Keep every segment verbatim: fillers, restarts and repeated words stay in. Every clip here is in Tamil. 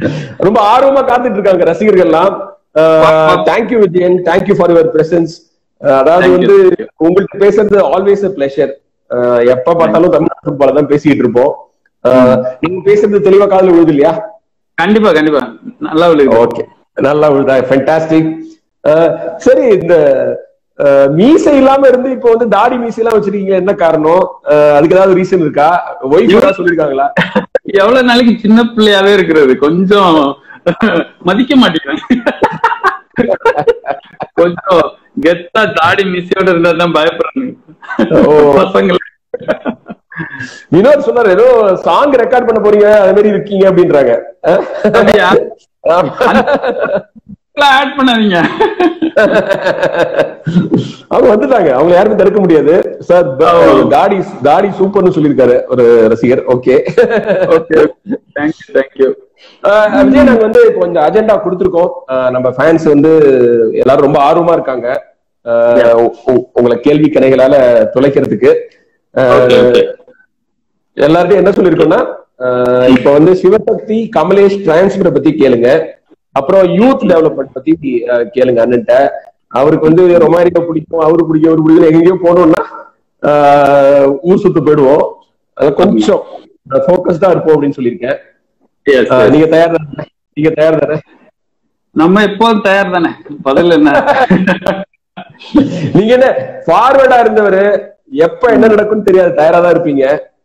ரொம்ப ஆர்வமா காத்துட்டு இருக்காங்க ரசிகர்கள்லாம். Thank you Vijayan, thank you for your presence. அதாவது வந்து உங்களுக்கு பேசுறது ஆல்வேஸ் a pleasure. எப்ப பார்த்தாலும் தமிழ்நாடு ஃபுட்பால தான் பேசிட்டு இருப்போம். நீங்க பேசுறது தெளிவா காதுல விழுது இல்லையா? கண்டிப்பா கண்டிப்பா நல்லா விழுது. ஓகே, நல்லா விழுதா? ஃபேண்டாஸ்டிக். சரி, இந்த மீசை இல்லாம இருந்து இப்போ வந்து தாடி மீசை எல்லாம் வச்சிருக்கீங்க, என்ன காரணம்? அதுக்கு ஏதாவது ரீசன் இருக்கா? ஒய்ஃப் ஏதாவது சொல்லிருக்காங்களா? எவ்வளவு நாளைக்கு சின்ன பிள்ளையாவே இருக்கிறது, கொஞ்சம் மதிக்க மாட்டேங்கிறாங்க. கொஞ்சம் கெத்தா தாடி மீசையோட இருந்தா தான் பயப்படுறாங்க பசங்க. வினோத் சொன்னார் ஏதோ சாங் ரெக்கார்ட் பண்ண போறீங்க, அது மாதிரி இருக்கீங்க அப்படின்றாங்க. ஆட் பண்ணாதீங்க. அவங்க வந்துட்டாங்க, அவங்க யாருமே தடுக்க முடியாது. சார் தாடி தாடி சூப்பர்னு சொல்லியிருக்காரு ஒரு ரசிகர். Okay okay, thank you thank you. Vijay, நாங்க வந்து இப்போ இந்த அஜெண்டா கொடுத்துருக்கோம். நம்ம ஃபேன்ஸ் வந்து எல்லாரும் ரொம்ப ஆர்வமா இருக்காங்க உங்களை கேள்வி கணைகளால துளைக்கிறதுக்கு. எல்லார்ட்டையும் என்ன சொல்லிருக்கோம்னா, இப்ப வந்து சிவசக்தி கமலேஷ் டிரான்ஸ்பரை பத்தி கேளுங்க, அப்புறம் யூத் டெவலப்மெண்ட் பத்தி கேளுங்க அண்ணன்ட்ட. அவருக்கு வந்து ரொமாரிக்கா பிடிக்கும், அவரு பிடிக்கும், அவரு பிடிக்கும், எங்கேயோ போனோம்னா ஊர் சுத்து போயிடுவோம். கொஞ்சம் போக்கஸ்டா இருப்போம் அப்படின்னு சொல்லியிருக்கேன். நீங்க தயார் தானே? நீங்க தயார் தானே? நம்ம எப்போதும் தயார் தானே. பதில் என்ன? நீங்க என்ன ஃபார்வர்டா இருந்தவரு, எப்ப என்ன நடக்கும்னு தெரியாது, தயாரா தான் இருப்பீங்க.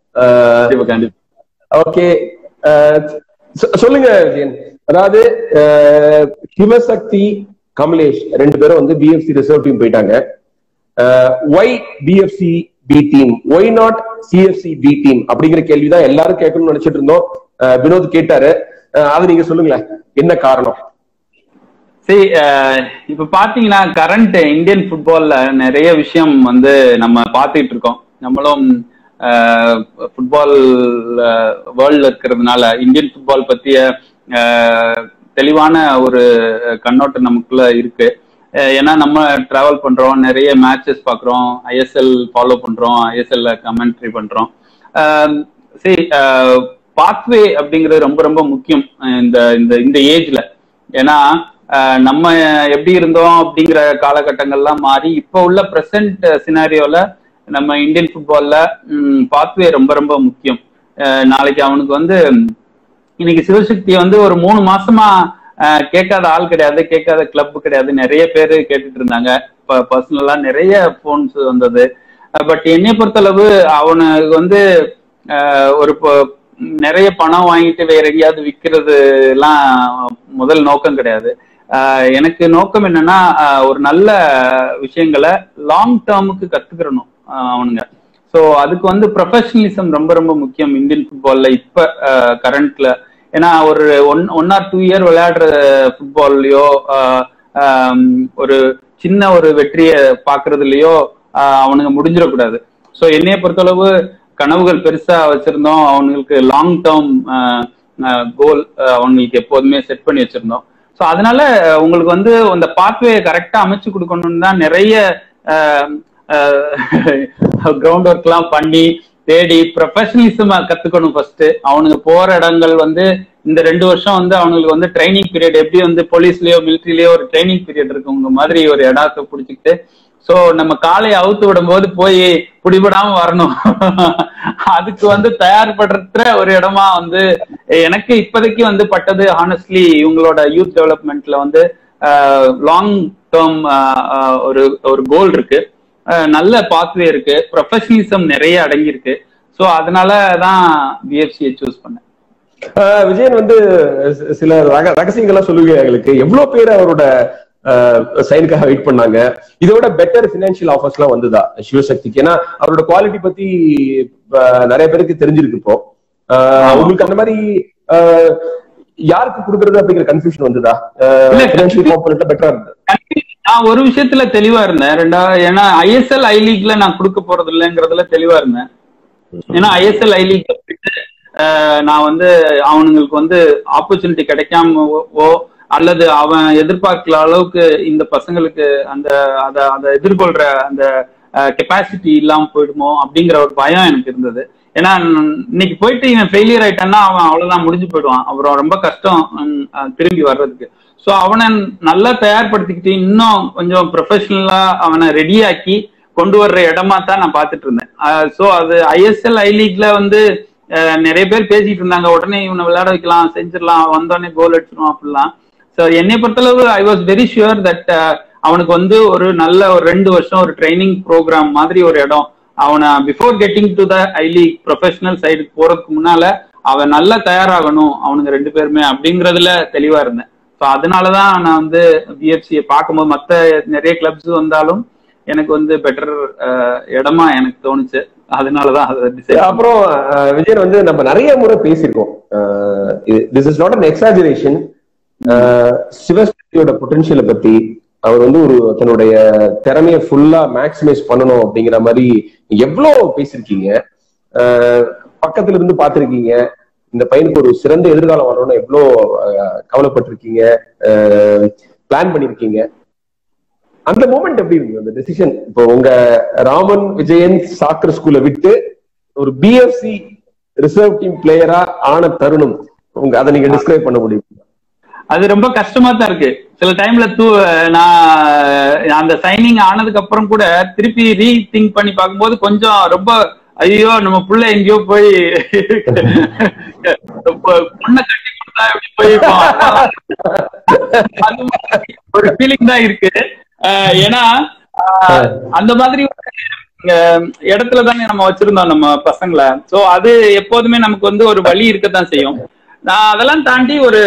ஓகே, சொல்லுங்க விஜயன். அதாவது சிவசக்தி கமலேஷ் ரெண்டு பேரும் வந்து பிஎஃப்சி ரிசர்வ் டீம் போயிட்டாங்க. Why BFC B team, why not CFC B team அப்படிங்கிற கேள்விதான் எல்லாரும் கேட்கணும்னு நினைச்சிட்டு இருந்தோம். வினோத் கேட்டாரு, அது நீங்க சொல்லுங்களேன், என்ன காரணம்? சரி, இப்ப பாத்தீங்கன்னா கரண்ட் இந்தியன் ஃபுட்பால்ல நிறைய விஷயம் வந்து நம்ம பாத்துக்கிட்டு இருக்கோம். நம்மளும் ஃபுட்பால் வேர்ல்ட்ல இருக்கிறதுனால இந்தியன் ஃபுட்பால் பத்திய தெளிவான ஒரு கண்ணோட்டம் நமக்குள்ள இருக்கு. ஏன்னா நம்ம டிராவல் பண்றோம், நிறைய மேட்சஸ் பாக்குறோம், ஐஎஸ்எல் ஃபாலோ பண்றோம், ஐஎஸ்எல்ல கமெண்ட்ரி பண்றோம். சரி, பாத்வே அப்படிங்கிறது ரொம்ப ரொம்ப முக்கியம் இந்த இந்த ஏஜ்ல. ஏன்னா நம்ம எப்படி இருந்தோம் அப்படிங்கிற காலகட்டங்கள்லாம் மாறி இப்ப உள்ள பிரசன்ட் சினாரியோல நம்ம இந்தியன் ஃபுட்பால்ல பாத்வே ரொம்ப ரொம்ப முக்கியம். நாளைக்கு அவனுக்கு வந்து இன்னைக்கு சிவசக்தியை வந்து ஒரு மூணு மாசமா கேட்காத ஆள் கிடையாது, கேட்காத கிளப் கிடையாது, நிறைய பேர் கேட்டுட்டு இருந்தாங்க. இப்ப பர்சனலா நிறைய போன்ஸ் வந்தது. பட் என்னை பொறுத்தளவு அவனுக்கு வந்து ஒரு நிறைய பணம் வாங்கிட்டு வேற எங்கேயாவது விற்கிறது எல்லாம் முதல் நோக்கம் கிடையாது. எனக்கு நோக்கம் என்னன்னா, ஒரு நல்ல விஷயங்களை லாங் டேர்முக்கு கத்துக்கிறணும் அவனுங்க. ஸோ அதுக்கு வந்து ப்ரொஃபஷனலிசம் ரொம்ப ரொம்ப முக்கியம் இந்தியன் ஃபுட்பால்ல இப்ப கரண்ட்ல. ஏன்னா ஒரு one one or two year விளையாடுற ஃபுட்பால்லயோ ஒரு சின்ன ஒரு வெற்றியை பாக்குறதுலயோ அவனுங்க முடிஞ்சிடக்கூடாது. ஸோ என்னைய பொறுத்தளவு கனவுகள் பெருசா வச்சிருந்தோம், அவங்களுக்கு லாங் டேர்ம் கோல் அவங்களுக்கு எப்போதுமே செட் பண்ணி வச்சிருந்தோம். ஸோ அதனால உங்களுக்கு வந்து அந்த பாத்வே கரெக்டா அமைச்சு கொடுக்கணும்னு தான் நிறைய கிரவுண்ட் ஒர்க் எல்லாம் பண்ணி தேடி ப்ரொஃபஷனலிசம் கத்துக்கணும். ஃபர்ஸ்ட் அவனுக்கு போற இடங்கள் வந்து இந்த ரெண்டு வருஷம் வந்து அவங்களுக்கு வந்து ட்ரைனிங் பீரியட், எப்படி வந்து போலீஸ்லயோ மிலிட்ரிலயோ ஒரு ட்ரைனிங் பீரியட் இருக்கு, உங்க மாதிரி ஒரு இடத்தை பிடிச்சிக்கிட்டு சோ நம்ம காலையை அவுத்து விடும் போது போய் பிடிபடாம வரணும். அதுக்கு வந்து தயார்படுற ஒரு இடமா வந்து எனக்கு இப்போதைக்கு வந்து பட்டது. ஹானஸ்ட்லி இவங்களோட யூத் டெவலப்மெண்ட்ல வந்து லாங் டேர்ம் ஒரு ஒரு கோல் இருக்கு, நல்ல பாத்வே இருக்கு, ப்ரொஃபஷனலிசம் நிறைய அடங்கி இருக்கு. சோ அதனாலதான் பிஎஃப்சியை சூஸ் பண்ணேன். விஜயன் வந்து சில ரகசியங்கள்லாம் சொல்லுவீங்க எங்களுக்கு. எவ்வளவு பேர் அவரோட சைனுக்காக வெயிட் பண்ணாங்க? இதோட பெட்டர் பினான்சியல் ஆஃபர்ஸ் எல்லாம் வந்துதா சிவசக்திக்கு? ஏன்னா அவரோட குவாலிட்டி பத்தி நிறைய பேருக்கு தெரிஞ்சிருக்கு. இப்போ உங்களுக்கு அந்த மாதிரி யாருக்கு கொடுக்கறது அப்படிங்கிற கன்ஃபியூஷன் வந்துதா? பெட்டரா இருந்தது. நான் ஒரு விஷயத்துல தெளிவா இருந்தேன். ரெண்டா ஏன்னா ஐஎஸ்எல் ஐ லீக்ல நான் கொடுக்க போறது இல்லைங்கிறதுல தெளிவா இருந்தேன். ஏன்னா ஐஎஸ்எல் ஐ லீக் நான் வந்து அவனுங்களுக்கு வந்து ஆப்பர்ச்சுனிட்டி கிடைக்காமவோ அல்லது அவன் எதிர்பார்க்கல அளவுக்கு இந்த பசங்களுக்கு அந்த அதை எதிர்கொள்ற அந்த கெப்பாசிட்டி இல்லாம போயிடுமோ அப்படிங்கிற ஒரு பயம் எனக்கு இருந்தது. ஏன்னா இன்னைக்கு போயிட்டு இவன் ஃபெயிலியர் ஆயிட்டான்னா அவன் அவ்வளவுதான் முடிஞ்சு போயிடுவான். அப்புறம் ரொம்ப கஷ்டம் திரும்பி வர்றதுக்கு. ஸோ அவனை நல்லா தயார்படுத்திக்கிட்டு இன்னும் கொஞ்சம் ப்ரொஃபஷனலா அவனை ரெடியாக்கி கொண்டு வர்ற இடமா தான் நான் பார்த்துட்டு இருந்தேன். ஸோ அது ஐஎஸ்எல் ஐ லீக்ல வந்து நிறைய பேர் பேசிட்டு இருந்தாங்க, உடனே இவனை விளையாட வைக்கலாம், செஞ்சிடலாம், வந்தோடனே கோல் அடிச்சிடும் அப்படிலாம். ஸோ என்னை பொறுத்தளவு I was very sure that அவனுக்கு வந்து ஒரு நல்ல ஒரு ரெண்டு வருஷம் ஒரு ட்ரைனிங் ப்ரோக்ராம் மாதிரி ஒரு இடம், அவனை before getting to the I league professional side போறதுக்கு முன்னால அவன் நல்லா தயாராகணும் அவனுங்க ரெண்டு பேருமே அப்படிங்கறதுல தெளிவா இருந்தேன். ஸோ அதனாலதான் நான் வந்து பிஎஃப்சியை பார்க்கும்போது மற்ற நிறைய கிளப்ஸ் வந்தாலும் எனக்கு வந்து பெட்டர் இடமா எனக்கு தோணுச்சு. அதனாலதான் அப்புறம் விஜயன் வந்து நம்ம நிறைய முறை பேசியிருக்கோம், this is not an exaggeration, சிவசக்தியோட பொட்டன்ஷியலை பத்தி அவர் வந்து ஒரு தன்னுடைய திறமையை ஃபுல்லா மேக்சிமைஸ் பண்ணணும் அப்படிங்கிற மாதிரி எவ்வளவு பேசிருக்கீங்க, பக்கத்துல இருந்து பாத்திருக்கீங்க, இந்த பையனுக்கு ஒரு சிறந்த எதிர்காலம் வரணும்னு எவ்வளோ கவலைப்பட்டிருக்கீங்க, பிளான் பண்ணிருக்கீங்க. அந்த மூமெண்ட் எப்படி இருக்கு அந்த டெசிஷன்? இப்போ உங்க ராமன் விஜயன் சாக்கர் ஸ்கூலை விட்டு ஒரு பிஎஃப்சி ரிசர்வ் டீம் பிளேயரா ஆன தருணம் உங்க அதை நீங்க டிஸ்கிரைப் பண்ண முடியும்? அது ரொம்ப கஷ்டமா தான் இருக்கு. சில டைம்ல தூ நான் அந்த சைனிங் ஆனதுக்கு அப்புறம் கூட திருப்பி ரீ திங்க் பண்ணி பார்க்கும்போது கொஞ்சம் ரொம்ப ஐயோ நம்ம புள்ள எங்கேயோ போய் பொண்ணை கட்டி கொடுத்தா எப்படி போய் ஒரு ஃபீலிங் தான் இருக்கு. ஏன்னா அந்த மாதிரி இடத்துல தானே நம்ம வச்சிருந்தோம் நம்ம பசங்களை. சோ அது எப்போதுமே நமக்கு வந்து ஒரு வழி இருக்கத்தான் செய்யும். நான் அதெல்லாம் தாண்டி ஒரு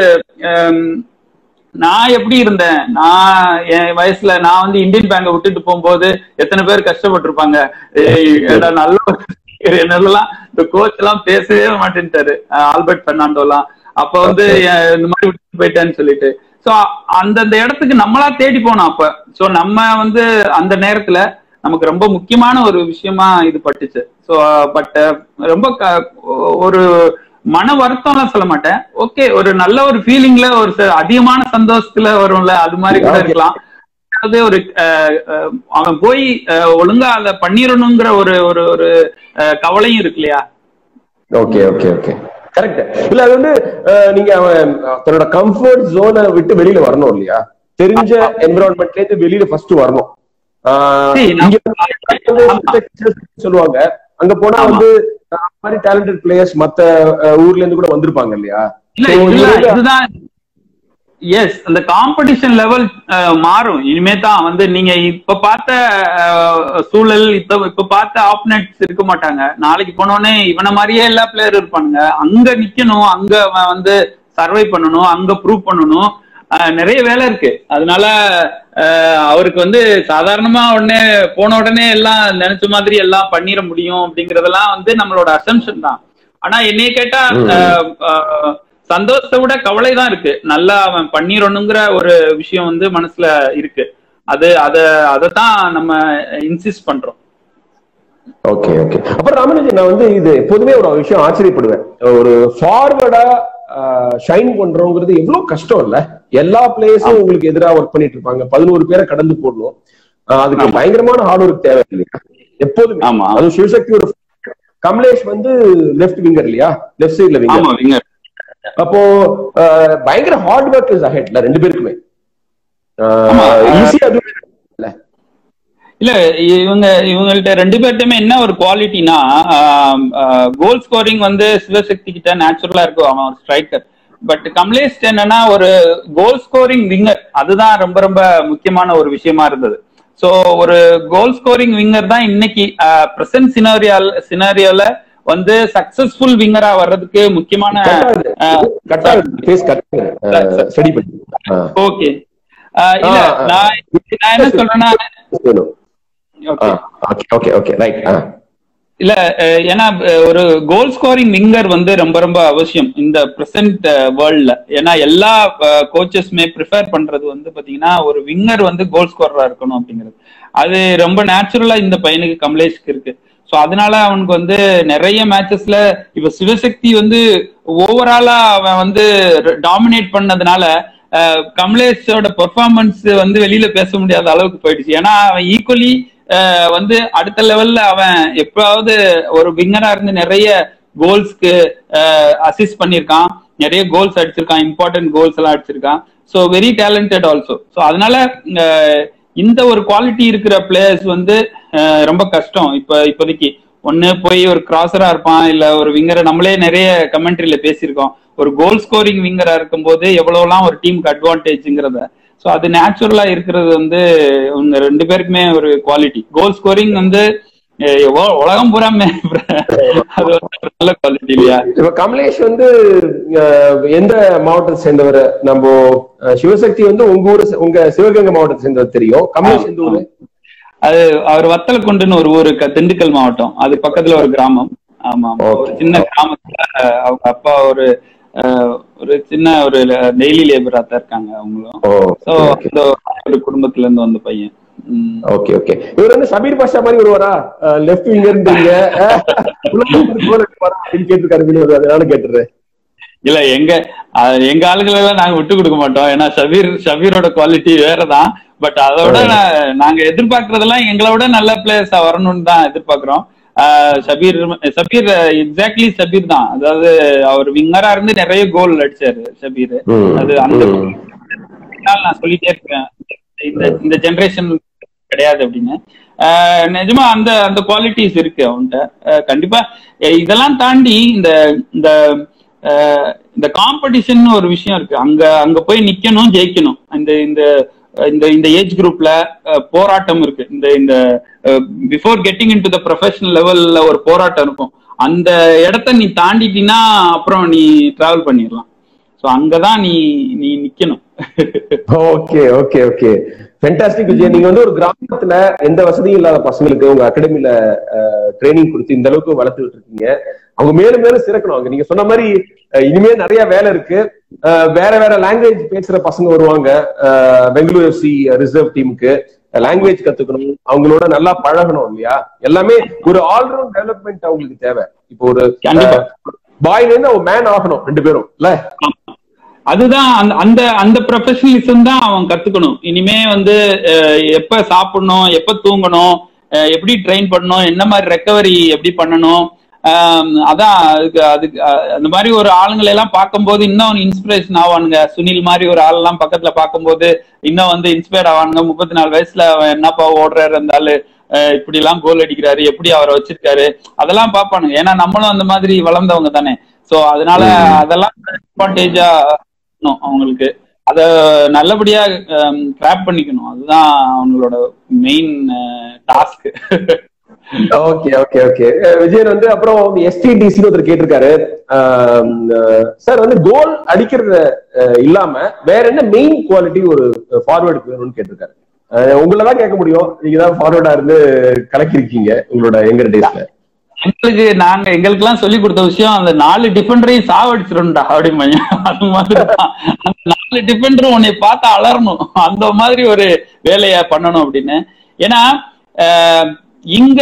நான் எப்படி இருந்தேன், நான் என் வயசுல நான் வந்து இந்தியன் பேங்கை விட்டுட்டு போகும்போது எத்தனை பேர் கஷ்டப்பட்டிருப்பாங்க. நல்ல என்னெல்லாம் இந்த கோச் எல்லாம் பேசவே மாட்டேன்ட்டாரு, ஆல்பர்ட் பெர்னாண்டோ எல்லாம். அப்ப வந்து இந்த மாதிரி விட்டு போயிட்டேன்னு சொல்லிட்டு சோ அந்தந்த இடத்துக்கு நம்மளா தேடி போனோம் அப்ப. சோ நம்ம வந்து அந்த நேரத்துல நமக்கு ரொம்ப முக்கியமான ஒரு விஷயமா இது பட்டுச்சு. சோ பட் ரொம்ப ஒரு மன வருத்தம்லாம் சொல்ல மாட்டேன், ஓகே ஒரு நல்ல ஒரு ஃபீலிங்ல ஒரு அதிகமான சந்தோஷத்துல வரும்ல, அது மாதிரி கூட இருக்கலாம். அதாவது ஒரு அவன் போய் ஒழுங்கா அதை பண்ணிடணுங்கிற ஒரு ஒரு ஒரு கவலையும் இருக்கு இல்லையா? Okay okay okay correct. இல்ல அது வந்து நீங்க அவன் தன்னோட கம்ஃபர்ட் ஜோனை விட்டு வெளியில வரணும் இல்லையா? தெரிஞ்ச என்விரான்மெண்ட்ல இருந்து வெளியில ஃபர்ஸ்ட் வரணும். சொல்லுவாங்க அங்க போனா வந்து மாதிரி டேலண்டட் பிளேயர்ஸ் மத்த ஊர்ல இருந்து கூட வந்திருப்பாங்க இல்லையா? இதுதான் எஸ், அந்த காம்படிஷன் லெவல் மாறும் இனிமே தான். வந்து நீங்க இப்ப பார்த்த சூழல் இப்ப இப்ப பார்த்த ஆப்னட்ஸ் இருக்க மாட்டாங்க. நாளைக்கு போனோடனே இவனை மாதிரியே எல்லா பிளேயரும் இருப்பானுங்க. அங்க நிக்கணும், அங்க வந்து சர்வை பண்ணணும், அங்க ப்ரூவ் பண்ணணும், நிறைய வேலை இருக்கு. அதனால அவருக்கு வந்து சாதாரணமா உடனே போன உடனே எல்லாம் நினைச்ச மாதிரி எல்லாம் பண்ணிட முடியும் அப்படிங்கறதெல்லாம் வந்து நம்மளோட அசம்ஷன் தான். ஆனா என்னைய கேட்டா சந்தோஷத்தை விட கவலை தான் இருக்கு. நல்லா அவன் பண்ணிடணுங்கிற ஒரு விஷயம் வந்து மனசுல இருக்கு. அது அத அதத்தான் நம்ம இன்சிஸ்ட் பண்றோம். ஓகே ஓகே அப்புறம் ராமராஜன், நான் வந்து இது எப்போதுமே ஒரு விஷயம் ஆச்சரியப்படுவேன், ஒரு ஃபார்வர்டா ஷைன் பண்றோங்கிறது எவ்வளவு கஷ்டம் இல்ல? எல்லா பிளேயர்ஸும் உங்களுக்கு எதிராக ஒர்க் பண்ணிட்டு இருப்பாங்க, பதினோரு பேரை கடந்து போடணும், அதுக்கு பயங்கரமான ஹார்ட் ஒர்க் தேவை இல்லையா எப்போதுமே? அதுவும் சிவசக்தி ஒரு கமலேஷ் வந்து லெஃப்ட் விங்கர் இல்லையா, லெஃப்ட் சைட்ல விங்கர். அப்போ பயங்கர ஹார்ட் ஒர்க் இஸ் அஹெட்ல ரெண்டு பேருக்குமே. ஈஸியா இல்ல இவங்க இவங்கள்ட்ட ரெண்டு பேர்ட்டுமே என்ன ஒரு குவாலிட்டினா, கோல் ஸ்கோரிங் வந்து சிவசக்தி கிட்ட நேச்சுரலா இருக்கும், அவன் ஒரு ஸ்ட்ரைக்கர். பட் கமலேஷ் என்னன்னா ஒரு கோல் ஸ்கோரிங் விங்கர், அதுதான் ரொம்ப ரொம்ப முக்கியமான ஒரு விஷயமா இருந்தது. சோ ஒரு கோல் ஸ்கோரிங் விங்கர் தான் இன்னைக்கு பிரசன்ட் சினாரியால சினாரியோல வந்து சக்சஸ்ஃபுல் விங்கரா வர்றதுக்கு முக்கியமான. ஓகே இல்ல நான் நான் என்ன சொல்றேன்னா இல்ல, ஏன்னா ஒரு கோல் ஸ்கோரிங் விங்கர் வந்து ரொம்ப ரொம்ப அவசியம் இந்த பிரசன்ட் வேர்ல்ட்ல. ஏன்னா எல்லா கோச்சஸ்மே ப்ரிஃபர் பண்றது வந்து பாத்தீங்கன்னா ஒரு விங்கர் வந்து கோல் ஸ்கோரரா இருக்கணும் அப்படிங்கிறது. அது ரொம்ப நேச்சுரலா இந்த பையனுக்கு கமலேஷ்க்கு இருக்கு. சோ அதனால அவனுக்கு வந்து நிறைய மேட்சஸ்ல இப்ப சிவசக்தி வந்து ஓவராலா அவன் வந்து டாமினேட் பண்ணதுனால கமலேஷோட பெர்ஃபார்மன்ஸ் வந்து வெளியில பேச முடியாத அளவுக்கு போயிடுச்சு. ஏன்னா அவன் ஈக்குவலி வந்து அடுத்த லெவல்ல அவன் எப்பவாவது ஒரு விங்கரா இருந்து நிறைய கோல்ஸ்க்கு அசிஸ்ட் பண்ணிருக்கான், நிறைய கோல்ஸ் அடிச்சிருக்கான், இம்பார்ட்டன்ட் கோல்ஸ் எல்லாம் அடிச்சிருக்கான். So very talented also. So அதனால இந்த ஒரு குவாலிட்டி இருக்கிற பிளேயர்ஸ் வந்து ரொம்ப கஷ்டம். இப்ப இப்போதைக்கு ஒன்னு போய் ஒரு கிராசரா இருப்பான், இல்ல ஒரு விங்கரை. நம்மளே நிறைய கமெண்ட்ரியில பேசியிருக்கோம், ஒரு கோல் ஸ்கோரிங் விங்கரா இருக்கும் போது எவ்வளவுலாம் ஒரு டீமுக்கு அட்வான்டேஜ்ங்கிறத. ஸோ அது நேச்சுரலா இருக்கிறது வந்து உங்க ரெண்டு பேருக்குமே ஒரு குவாலிட்டி. கோல் ஸ்கோரிங் வந்து உலகம் பூராமே அது ஒரு நல்ல குவாலிட்டி இல்லையா? இப்ப கமலேஷ் வந்து எந்த மாவட்டத்தை சேர்ந்தவர்? நம்ம சிவசக்தி வந்து உங்க ஊரு, உங்க சிவகங்கை மாவட்டத்தை சேர்ந்தவர் தெரியும். கமலேஷ் எந்த ஊரு? அது அவர் வத்தலக்குண்டுன்னு ஒரு ஊரு, திண்டுக்கல் மாவட்டம், அது பக்கத்துல ஒரு கிராமம். ஆமா, ஒரு சின்ன கிராமத்துல அவங்க அப்பா ஒரு ஒரு சின்ன ஒரு டெய்லி லேபரா தான் இருக்காங்க அவங்களும். ஒரு குடும்பத்துல இருந்து வந்த பையன். Okay okay. இவர் வந்து சபீர் பாஷா மாதிரி வருவாரா? லெஃப்ட் விங்கர் கேட்டிருக்காரு, அதனால கேட்டுறேன். இல்ல, எங்க எங்க ஆளுகளை எல்லாம் நாங்க விட்டு கொடுக்க மாட்டோம். ஏன்னா ஷபீர் ஷபீரோட குவாலிட்டி வேறதான். பட் அதோட நாங்க எதிர்பார்க்கறதெல்லாம் எங்களை விட நல்ல பிளேயர்ஸா வரணும்னு தான் எதிர்பார்க்கிறோம். ஷபீர் ஷபீர் எக்ஸாக்ட்லி ஷபீர் தான். அதாவது அவர் விங்கரா இருந்து நிறைய கோல் அடிச்சாரு ஷபீர். அது அந்த நான் சொல்லிட்டே இருக்கேன், இந்த இந்த ஜெனரேஷன் கிடையாது அப்படின்னு. நிஜமா அந்த அந்த குவாலிட்டிஸ் இருக்கு அவன்கிட்ட கண்டிப்பா. இதெல்லாம் தாண்டி இந்த இந்த இந்த காம்படிஷன் ஒரு விஷயம் இருக்கு. அங்க அங்க போய் நிக்கணும், ஜெயிக்கணும். இந்த இந்த இந்த இந்த ஏஜ் குரூப்ல போராட்டம் இருக்கு. இந்த இந்த before getting into the professional லெவல்ல ஒரு போராட்டம் இருக்கும். அந்த இடத்த நீ தாண்டிட்டீங்கன்னா அப்புறம் நீ டிராவல் பண்ணிடலாம். சோ அங்கதான் நீ நீ நிக்கணும். Okay okay okay, fantastic Vijay. நீங்க வந்து ஒரு கிராமத்துல எந்த வசதியும் இல்லாத பசங்களுக்கு உங்க அகாடமில ட்ரைனிங் கொடுத்து இந்த அளவுக்கு வளர்த்துட்டு இருக்கீங்க. அவங்க மேலும் மேலும் சிறக்கணும். அவங்க நீங்க சொன்ன மாதிரி இனிமே நிறைய வேலை இருக்கு. வேற வேற லாங்குவேஜ் பேசுற பசங்க வருவாங்க பெங்களூரு எஃப்சி ரிசர்வ் டீமுக்கு. லாங்குவேஜ் கத்துக்கணும், அவங்களோட நல்லா பழகணும் இல்லையா? எல்லாமே ஒரு ஆல்ரவுண்ட் டெவலப்மெண்ட் அவங்களுக்கு தேவை. இப்போ ஒரு பாய்ல இருந்து அவங்க மேன் ஆகணும் ரெண்டு பேரும் இல்ல? அதுதான் அந்த அந்த ப்ரொஃபஷனலிசம் தான் அவன் கத்துக்கணும். இனிமே வந்து எப்ப சாப்பிடணும், எப்ப தூங்கணும், எப்படி ட்ரெயின் பண்ணணும், என்ன மாதிரி ரெக்கவரி எப்படி பண்ணணும். அதான் அதுக்கு அதுக்கு அந்த மாதிரி ஒரு ஆளுங்களை எல்லாம் பார்க்கும்போது இன்னும் இன்ஸ்பிரேஷன் ஆவானுங்க. சுனில் மாதிரி ஒரு ஆள் எல்லாம் பக்கத்துல பார்க்கும்போது இன்னும் வந்து இன்ஸ்பயர் ஆவானுங்க. முப்பத்தி நாலு வயசுல அவன் என்னப்பா ஓடுறாரு, இருந்தாலு இப்படி எல்லாம் கோல் அடிக்கிறாரு, எப்படி அவரை வச்சிருக்காரு, அதெல்லாம் பார்ப்பானுங்க. ஏன்னா நம்மளும் அந்த மாதிரி வளர்ந்தவங்க தானே. சோ அதனால அதெல்லாம் அட்வான்டேஜா அவங்களுக்கு அத நல்லபடியா கிராப் பண்ணிக்கணும். அதுதான் அவங்களோட main task. Okay okay okay. Vijayan வந்து அப்புறம் எஸ்டிடிசி ஒருத்தர் கேட்டிருக்காரு, சார் வந்து கோல் அடிக்கிறது இல்லாம வேற என்ன மெயின் குவாலிட்டி ஒரு ஃபார்வர்டுக்கு வேணும்னு கேட்டிருக்காரு. உங்களதான் கேட்க முடியும், நீங்க தான் ஃபார்வர்டா இருந்து கலக்கிருக்கீங்க உங்களோட எங்க டேஸ்ல. எங்களுக்கு நாங்க எங்களுக்கு எல்லாம் சொல்லி கொடுத்த விஷயம், அந்த நாலு டிஃபெண்டரையும் சாவடிச்சிரும்டா அப்படி. அது மாதிரி அந்த நாலு டிஃபெண்டரும் உன்னை பார்த்து அலறணும், அந்த மாதிரி ஒரு வேலையை பண்ணணும் அப்படின்னு. ஏன்னா இங்க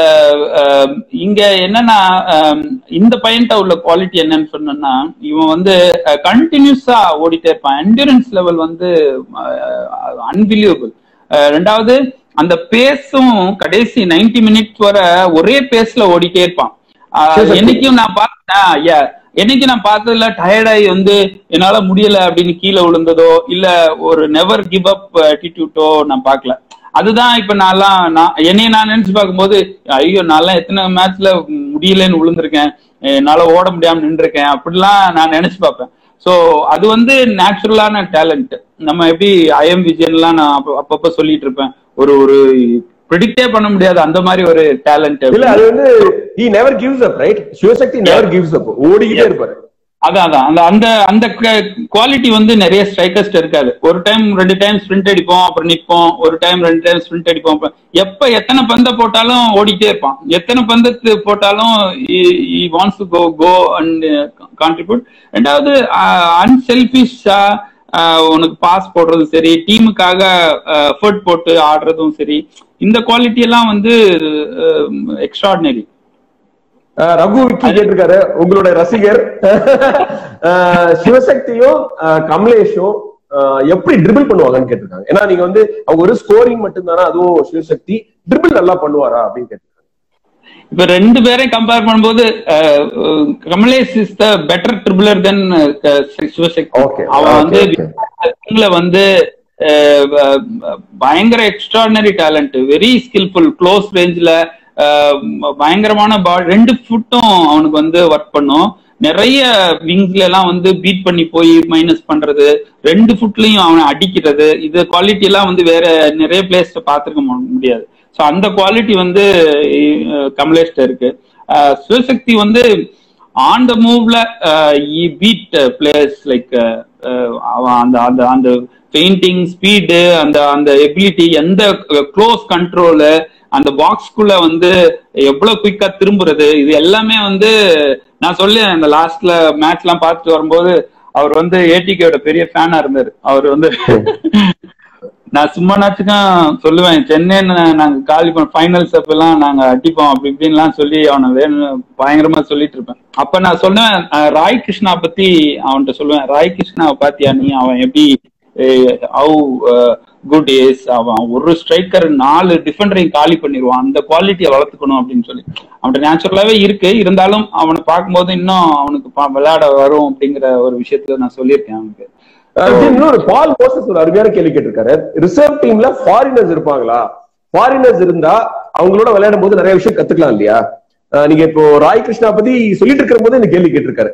இங்க என்னன்னா இந்த பையன்ட்ட உள்ள குவாலிட்டி என்னன்னு சொன்னா, இவன் வந்து கண்டினியூஸா ஓடிட்டே இருப்பான். என்டூரன்ஸ் லெவல் வந்து அன்பிலியபிள். ரெண்டாவது அந்த பேஸும் கடைசி நைன்டி மினிட்ஸ் வர ஒரே பேஸ்ல ஓடிட்டே இருப்பான். என்னைக்கும் நான் பார்த்தேன் ஐயா என்னைக்கு நான் பார்த்ததுல டயர்டாகி வந்து என்னால முடியல அப்படின்னு கீழே விழுந்ததோ இல்ல ஒரு நெவர் கிவ் அப் ஆட்டிடியூட்டோ நான் பார்க்கல. அதுதான் இப்ப நான்லாம் நான் என்னைய நான் நினைச்சு பார்க்கும்போது, ஐயோ நான்லாம் எத்தனை மேட்ச்ல முடியலன்னு விழுந்திருக்கேன், என்னால ஓட முடியாம நின்றுருக்கேன் அப்படிலாம் நான் நினைச்சு பார்ப்பேன். ஸோ அது வந்து நேச்சுரலான டேலண்ட். நம்ம எப்படி ஐஎம் விஜயன்லாம் நான் அப்பப்ப சொல்லிட்டு இருப்பேன், ஒரு ஒரு ப்ரெடிக்டே பண்ண முடியாது அந்த மாதிரி ஒரு டேலண்ட். இல்ல அது வந்து he never gives up, right? Sivasakthi never gives up, ஓடிக்கிட்டே இருப்பாரு. அதான் அதான் அந்த அந்த அந்த குவாலிட்டி வந்து நிறைய ஸ்ட்ரைக்கர்ஸ்ட் இருக்காது. ஒரு டைம் ரெண்டு டைம் ஸ்பிரிண்ட் அடிப்போம், அப்புறம் நிற்போம், ஒரு டைம் ரெண்டு டைம் ஸ்பிரிண்ட் அடிப்போம். எப்ப எத்தனை பந்த போட்டாலும் ஓடிட்டே இருப்பான், எத்தனை பந்தத்து போட்டாலும் he wants to go go and contribute. ரெண்டாவது அன்செல்ஃபிஷா உனக்கு பாஸ் போடுறதும் சரி, டீமுக்காக எஃபர்ட் போட்டு ஆடுறதும் சரி, இந்த குவாலிட்டி எல்லாம் வந்து எக்ஸ்ட்ராடினரி. ரகு விக்கி கேட்டிருக்காரு, உங்களோட ரசிகர் சிவசக்தியும் கமலேஷும் எப்படி ட்ரிபிள் பண்ணுவாங்கன்னு கேட்டிருக்காங்க. ஏன்னா நீங்க வந்து அவங்க ஒரு ஸ்கோரிங் மட்டும்தானா, அதுவும் சிவசக்தி ட்ரிபிள் நல்லா பண்ணுவாரா அப்படின்னு கேட்டு. இப்ப ரெண்டு பேரையும் கம்பேர் பண்ணும்போது Kamalesh is the better dribbler then Sivasakthi. அவன் வந்து வந்து பயங்கர extraordinary talent, very skilful, close ரேஞ்ச்ல பயங்கரமான பால், ரெண்டு ஃபுட்டும் அவனுக்கு வந்து ஒர்க் பண்ணும். நிறைய விங்ஸ்ல எல்லாம் வந்து பீட் பண்ணி போய் மைனஸ் பண்றது, ரெண்டு ஃபுட்லயும் அவனை அடிக்கிறது, இது குவாலிட்டி எல்லாம் வந்து வேற நிறைய பிளேஸ்ல பாத்துருக்க முடியாது. ஸோ அந்த குவாலிட்டி வந்து கமலேஷ்ட இருக்கு. சிவசக்தி வந்து ஆன் த மூவ்ல பீட் பிளேயர்ஸ் லைக் அந்த அந்த அந்த பெயிண்டிங் ஸ்பீடு, அந்த அந்த எபிலிட்டி, எந்த க்ளோஸ் கண்ட்ரோலு, அந்த பாக்ஸ்குள்ள வந்து எவ்வளவு குயிக்கா திரும்புறது, இது எல்லாமே வந்து நான் சொல்லேன். இந்த லாஸ்ட்ல மேட்ச் எல்லாம் பார்த்துட்டு வரும்போது அவர் வந்து ஏடிகேயோட பெரிய ஃபேனா இருந்தாரு. அவர் வந்து நான் சும்மா நாச்சுக்கும் சொல்லுவேன், சென்னை நாங்க காலி பண்ண ஃபைனல்ஸ் அப்பெல்லாம் நாங்க அடிப்போம் அப்படி இப்படின்லாம் சொல்லி அவனை வேணும் பயங்கரமா சொல்லிட்டு இருப்பேன். அப்ப நான் சொல்லுவேன் ராய் கிருஷ்ணா பத்தி அவன்கிட்ட சொல்லுவேன், ராய் கிருஷ்ணாவை பாத்தியா நீ, அவன் எப்படி ஹவு குட் இஸ், அவன் ஒரு ஸ்ட்ரைக்கர் நாலு டிஃபெண்டரையும் காலி பண்ணிடுவான், அந்த குவாலிட்டியை வளர்த்துக்கணும் அப்படின்னு சொல்லி அவன்கிட்ட நேச்சுரலாவே இருக்கு. இருந்தாலும் அவனை பார்க்கும்போது இன்னும் அவனுக்கு விளையாட வரும் அப்படிங்கிற ஒரு விஷயத்துல நான் சொல்லியிருக்கேன் அவனுக்கு. இன்னொரு பால் மோசஸ் ஒரு அருமையான கேள்வி கேட்டிருக்காரு, ரிசர்வ் டீம்ல ஃபாரினர்ஸ் இருப்பாங்களா, ஃபாரினர்ஸ் இருந்தா அவங்களோட விளையாடும் போது நிறைய விஷயம் கத்துக்கலாம் இல்லையா? நீங்க இப்போ ராய் கிருஷ்ணா பத்தி சொல்லிட்டு இருக்கிற போது இந்த கேள்வி கேட்டிருக்காரு,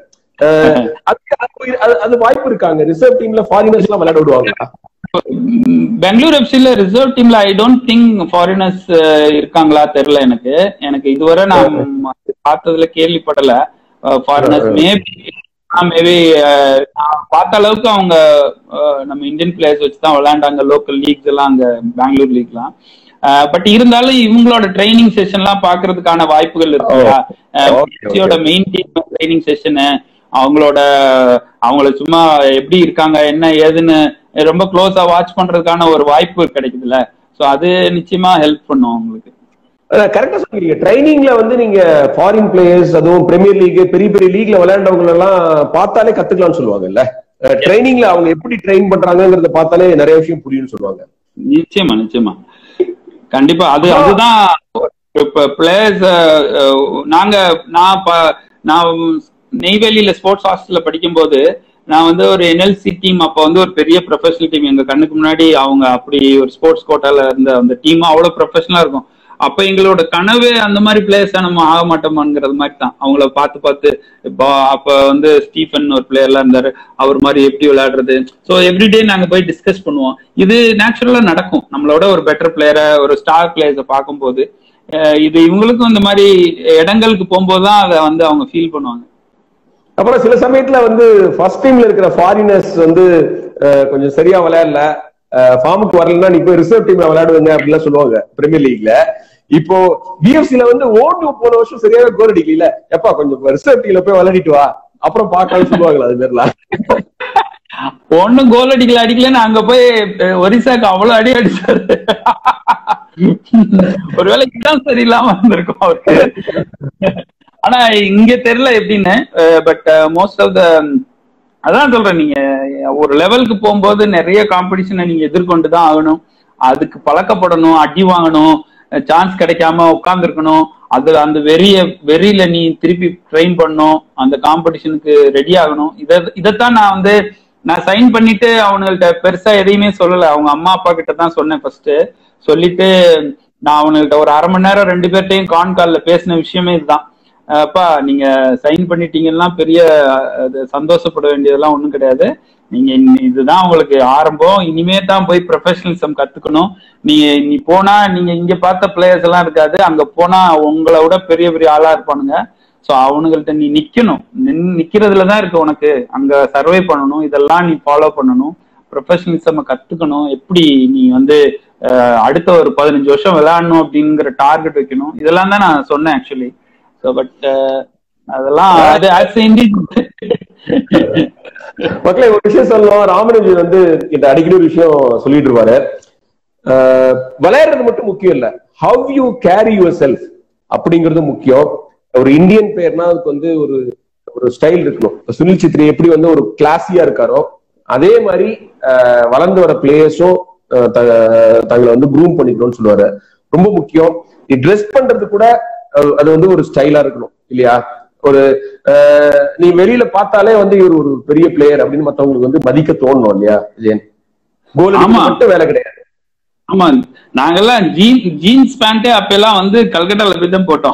அது வாய்ப்பு இருக்காங்க ரிசர்வ் டீம்ல ஃபாரினர்ஸ் எல்லாம் விளையாட விடுவாங்க? பெங்களூர் எஃப்சில ரிசர்வ் டீம்ல ஐ டோன்ட் திங்க் ஃபாரினர்ஸ் இருக்காங்களா தெரியல எனக்கு. எனக்கு இதுவரை நான் பார்த்ததுல கேள்விப்படல ஃபாரினர்ஸ். மேபி மேபி நான் பார்த்த அளவுக்கு அவங்க நம்ம இந்தியன் பிளேயர்ஸ் வச்சுதான் விளையாண்டாங்க, லோக்கல் லீக்ஸ் எல்லாம் அங்க பெங்களூர் லீக்லாம். பட் இருந்தாலும் இவங்களோட ட்ரைனிங் செஷன் எல்லாம் பாக்குறதுக்கான வாய்ப்புகள் இருக்குங்களா, மெயின் டீம் ட்ரைனிங் செஷனு, அவங்களோட அவங்கள சும்மா எப்படி இருக்காங்க என்ன ஏதுன்னு ரொம்ப க்ளோஸா வாட்ச் பண்றதுக்கான ஒரு வாய்ப்பு கிடைக்குதுல்ல. சோ அது நிச்சயமா ஹெல்ப் பண்ணும் அவங்களுக்கு. கரெக்டா சொல்றீங்க. ட்ரைனிங்ல வந்து நீங்க ஃபாரின் பிளேயர்ஸ், அதுவும் பிரீமியர் லீக் பெரிய பெரிய லீக்ல விளையாண்டவங்க எல்லாம் பார்த்தாலே கத்துக்கலாம்னு சொல்லுவாங்கல்ல. ட்ரைனிங்ல அவங்க எப்படி ட்ரெயின் பண்றாங்கிறத பார்த்தாலே நிறைய விஷயம் புரியும்னு சொல்லுவாங்க. நிச்சயமா நிச்சயமா கண்டிப்பா. அது அதுதான் இப்ப பிளேயர்ஸ். நாங்க நான் நான் நெய்வேலியில ஸ்போர்ட்ஸ் ஹாஸ்டல்ல படிக்கும் போது நான் வந்து ஒரு என்எல்சி டீம், அப்ப வந்து ஒரு பெரிய ப்ரொஃபஷனல் டீம் எங்க கண்ணுக்கு முன்னாடி அவங்க அப்படி ஒரு ஸ்போர்ட்ஸ் கோட்டால இருந்த அந்த டீம் அவ்வளவு ப்ரொஃபஷனலா இருக்கும். அப்ப எங்களோட கனவே அந்த மாதிரி பிளேயர்ஸா நம்ம ஆக மாட்டோமாங்கிறது மாதிரி தான். அவங்கள பார்த்து பார்த்து இப்போ அப்ப வந்து ஸ்டீஃபன் ஒரு பிளேயர்லாம் இருந்தாரு, அவர் மாதிரி எப்படி விளையாடுறது. ஸோ எவ்ரிடே நாங்க போய் டிஸ்கஸ் பண்ணுவோம். இது நேச்சுரலா நடக்கும். நம்மளோட ஒரு பெட்டர் பிளேயரை, ஒரு ஸ்டார் பிளேயர்ஸை பார்க்கும்போது இது இவங்களுக்கும் இந்த மாதிரி இடங்களுக்கு போகும்போதுதான் அதை வந்து அவங்க ஃபீல் பண்ணுவாங்க. அப்புறம் சில சமயத்துல வந்து ஃபர்ஸ்ட் டீம்ல இருக்கிற ஃபாரினர்ஸ் வந்து கொஞ்சம் சரியா விளையாடல, ஃபார்முக்கு வரலன்னா நீ போய் ரிசர்வ் டீம்ல விளையாடுவாங்க அப்படிலாம் சொல்லுவாங்க பிரீமியர் லீக்ல. இப்போ பிஎஃப்சில வந்து ஓட்டு போன வருஷம் சரியாக கோல் அடிக்கல, எப்பா கொஞ்சம் ரிசர்வ் டீம்ல போய் விளையாடிட்டு வா அப்புறம் பார்க்கலாம் சொல்லுவாங்களா? அது மாதிரிலாம் ஒன்னும் கோல் அடிக்கல அடிக்கலன்னு அங்க போய் ஒரிசாக்கு அவ்வளவு அடி அடிச்சாரு. ஒருவேளை இதான் சரியில்லாம இருந்திருக்கும் அவருக்கு. ஆனா இங்க தெரியல எப்படின்னு. பட் மோஸ்ட் ஆஃப் த அதான் சொல்றேன், நீங்க ஒரு லெவலுக்கு போகும்போது நிறைய காம்படிஷனை நீங்க எதிர்கொண்டுதான் ஆகணும். அதுக்கு பழக்கப்படணும், அடி வாங்கணும், சான்ஸ் கிடைக்காம உட்கார்ந்து இருக்கணும். அது அந்த வெறிய வெறியில நீ திருப்பி ட்ரெயின் பண்ணணும், அந்த காம்படிஷனுக்கு ரெடி ஆகணும். இத இதைத்தான் நான் வந்து நான் சைன் பண்ணிட்டு அவனுங்கள்ட்ட பெருசா எதையுமே சொல்லல. அவங்க அம்மா அப்பா கிட்ட தான் சொன்னேன் ஃபர்ஸ்ட். சொல்லிட்டு நான் அவனுங்கள்ட்ட ஒரு அரை மணி நேரம் ரெண்டு பேர்ட்டையும் கான் கால்ல பேசின விஷயமே இதுதான். அப்பா நீங்க சைன் பண்ணிட்டீங்கன்னா பெரிய சந்தோஷப்பட வேண்டியதெல்லாம் ஒண்ணும் கிடையாது. நீங்க இதுதான் உங்களுக்கு ஆரம்பம், இனிமே தான் போய் ப்ரொஃபஷனலிசம் கத்துக்கணும். நீங்க நீ போனா நீங்க இங்க பார்த்த பிளேயர்ஸ் எல்லாம் இருக்காது, அங்க போனா உங்களை விட பெரிய பெரிய ஆளா இருப்பானுங்க. சோ அவனுங்கள்ட்ட நீ நிக்கணும், நின் நிக்கிறதுலதான் இருக்கு உனக்கு. அங்க சர்வே பண்ணணும், இதெல்லாம் நீ ஃபாலோ பண்ணணும், ப்ரொஃபஷனலிசம் கத்துக்கணும், எப்படி நீ வந்து அடுத்த ஒரு பதினஞ்சு வருஷம் விளையாடணும் அப்படிங்கிற டார்கெட் வைக்கணும். இதெல்லாம் தான் நான் சொன்னேன் ஆக்சுவலி. பட் அதெல்லாம் மக்களே ஒரு விஷயம் சொல்லணும். ராமராஜன் வந்து இந்த அடிக்கடி ஒரு விஷயம் சொல்லிட்டு இருப்பாரு, விளையாடுறது மட்டும் முக்கியம் இல்ல, how you carry yourself அப்படிங்கிறது முக்கியம். ஒரு இந்தியன் பிளேயர்னா அதுக்கு வந்து ஒரு ஒரு ஸ்டைல் இருக்கணும். சுனில் சித்ரி எப்படி வந்து ஒரு கிளாஸியா இருக்காரோ அதே மாதிரி வளர்ந்து வர பிளேயர்ஸும் தங்களை வந்து க்ரூம் பண்ணிக்கணும்னு சொல்லுவாரு. ரொம்ப முக்கியம். நீ ட்ரெஸ் பண்றது கூட அது வந்து ஒரு ஸ்டைலா இருக்கணும் இல்லையா? ஒரு நீ வெளியில பார்த்தாலே வந்து இவர் ஒரு பெரிய பிளேயர் அப்படின்னு மத்தவங்களுக்கு வந்து மதிக்க தோணணும் இல்லையா விஜயன்? கோல் மட்டும் வேலை கிடையாது. ஆமா, நாங்கெல்லாம் ஜீன் ஜீன்ஸ் பேண்டே அப்ப எல்லாம் வந்து கல்கட்டால போய் தான் போட்டோம்.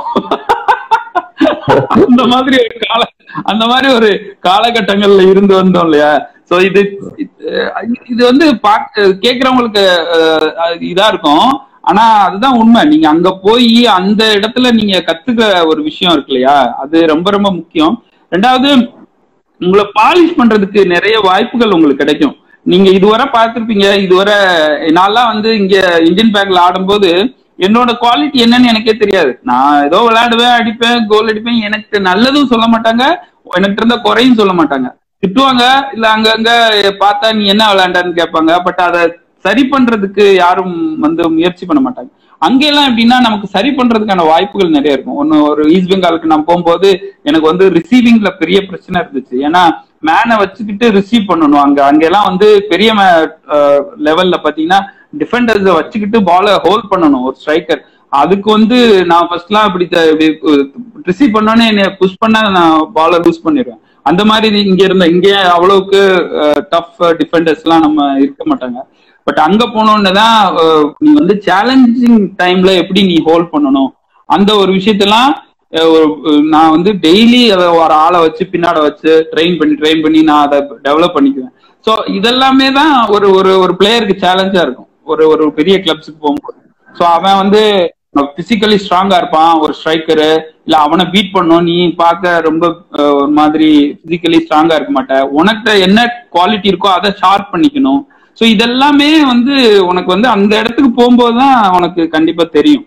அந்த மாதிரி ஒரு கால அந்த மாதிரி ஒரு காலகட்டங்கள்ல இருந்து வந்தோம் இல்லையா? சோ இது இது வந்து கேக்குறவங்களுக்கு இதா இருக்கும். ஆனா அதுதான் உண்மை. நீங்க அங்க போய் அந்த இடத்துல நீங்க கத்துக்க ஒரு விஷயம் இருக்கு இல்லையா, அது ரொம்ப ரொம்ப முக்கியம். ரெண்டாவது, உங்களை பாலிஷ் பண்றதுக்கு நிறைய வாய்ப்புகள் உங்களுக்கு கிடைக்கும். நீங்க இதுவரை பார்த்திருப்பீங்க, இதுவரை நான்லாம் வந்து இங்க இந்தியன் பேங்க்ல ஆடும்போது என்னோட குவாலிட்டி என்னன்னு எனக்கே தெரியாது. நான் ஏதோ விளையாடுவேன், அடிப்பேன், கோல் அடிப்பேன். எனக்கு நல்லதும் சொல்ல மாட்டாங்க, எனக்கு இருந்த குறையும் சொல்ல மாட்டாங்க. திட்டுவாங்க, இல்ல அங்கங்க பார்த்தா நீ என்ன விளையாண்டான்னு கேட்பாங்க. பட் அதை சரி பண்றதுக்கு யாரும் வந்து முயற்சி பண்ண மாட்டாங்க. அங்கெல்லாம் எப்படின்னா நமக்கு சரி பண்றதுக்கான வாய்ப்புகள் நிறைய இருக்கும். ஒன்னு, ஒரு ஈஸ்ட் பெங்காலுக்கு நான் போகும்போது எனக்கு வந்து ரிசீவிங்ல பெரிய பிரச்சனை இருந்துச்சு. ஏன்னா மேனை வச்சுக்கிட்டு ரிசீவ் பண்ணணும். அங்க அங்கெல்லாம் வந்து பெரிய லெவல்ல பாத்தீங்கன்னா டிஃபெண்டர்ஸை வச்சுக்கிட்டு பாலை ஹோல்ட் பண்ணணும் ஒரு ஸ்ட்ரைக்கர். அதுக்கு வந்து நான் ஃபர்ஸ்ட்லாம் இப்படி ரிசீவ் பண்ணோன்னே என்னை புஷ் பண்ண நான் பாலை லூஸ் பண்ணிடுவேன். அந்த மாதிரி இங்க இருந்த இங்கே அவ்வளவுக்கு டஃப் டிஃபெண்டர்ஸ் எல்லாம் நம்ம இருக்க மாட்டாங்க. பட் அங்க போனோன்னு தான் நீ வந்து சேலஞ்சிங் டைம்ல எப்படி நீ ஹோல்ட் பண்ணணும் அந்த ஒரு விஷயத்தெல்லாம் நான் வந்து டெய்லி அதை ஒரு ஆளை வச்சு பின்னாட வச்சு ட்ரெயின் பண்ணி ட்ரெயின் பண்ணி நான் அதை டெவலப் பண்ணிக்குவேன். ஸோ இதெல்லாமே தான் ஒரு ஒரு ஒரு பிளேயருக்கு சேலஞ்சா இருக்கும் ஒரு ஒரு பெரிய கிளப்ஸுக்கு போகும்போது. ஸோ அவன் வந்து பிசிக்கலி ஸ்ட்ராங்கா இருப்பான் ஒரு ஸ்ட்ரைக்கரு, இல்ல அவனை பீட் பண்ணும். நீ பார்க்க ரொம்ப ஒரு மாதிரி பிசிக்கலி ஸ்ட்ராங்கா இருக்க மாட்ட. உனக்கு என்ன குவாலிட்டி இருக்கோ அதை ஷார்ப் பண்ணிக்கணும். ஸோ இதெல்லாமே வந்து உனக்கு வந்து அந்த இடத்துக்கு போகும்போதுதான் உனக்கு கண்டிப்பா தெரியும்.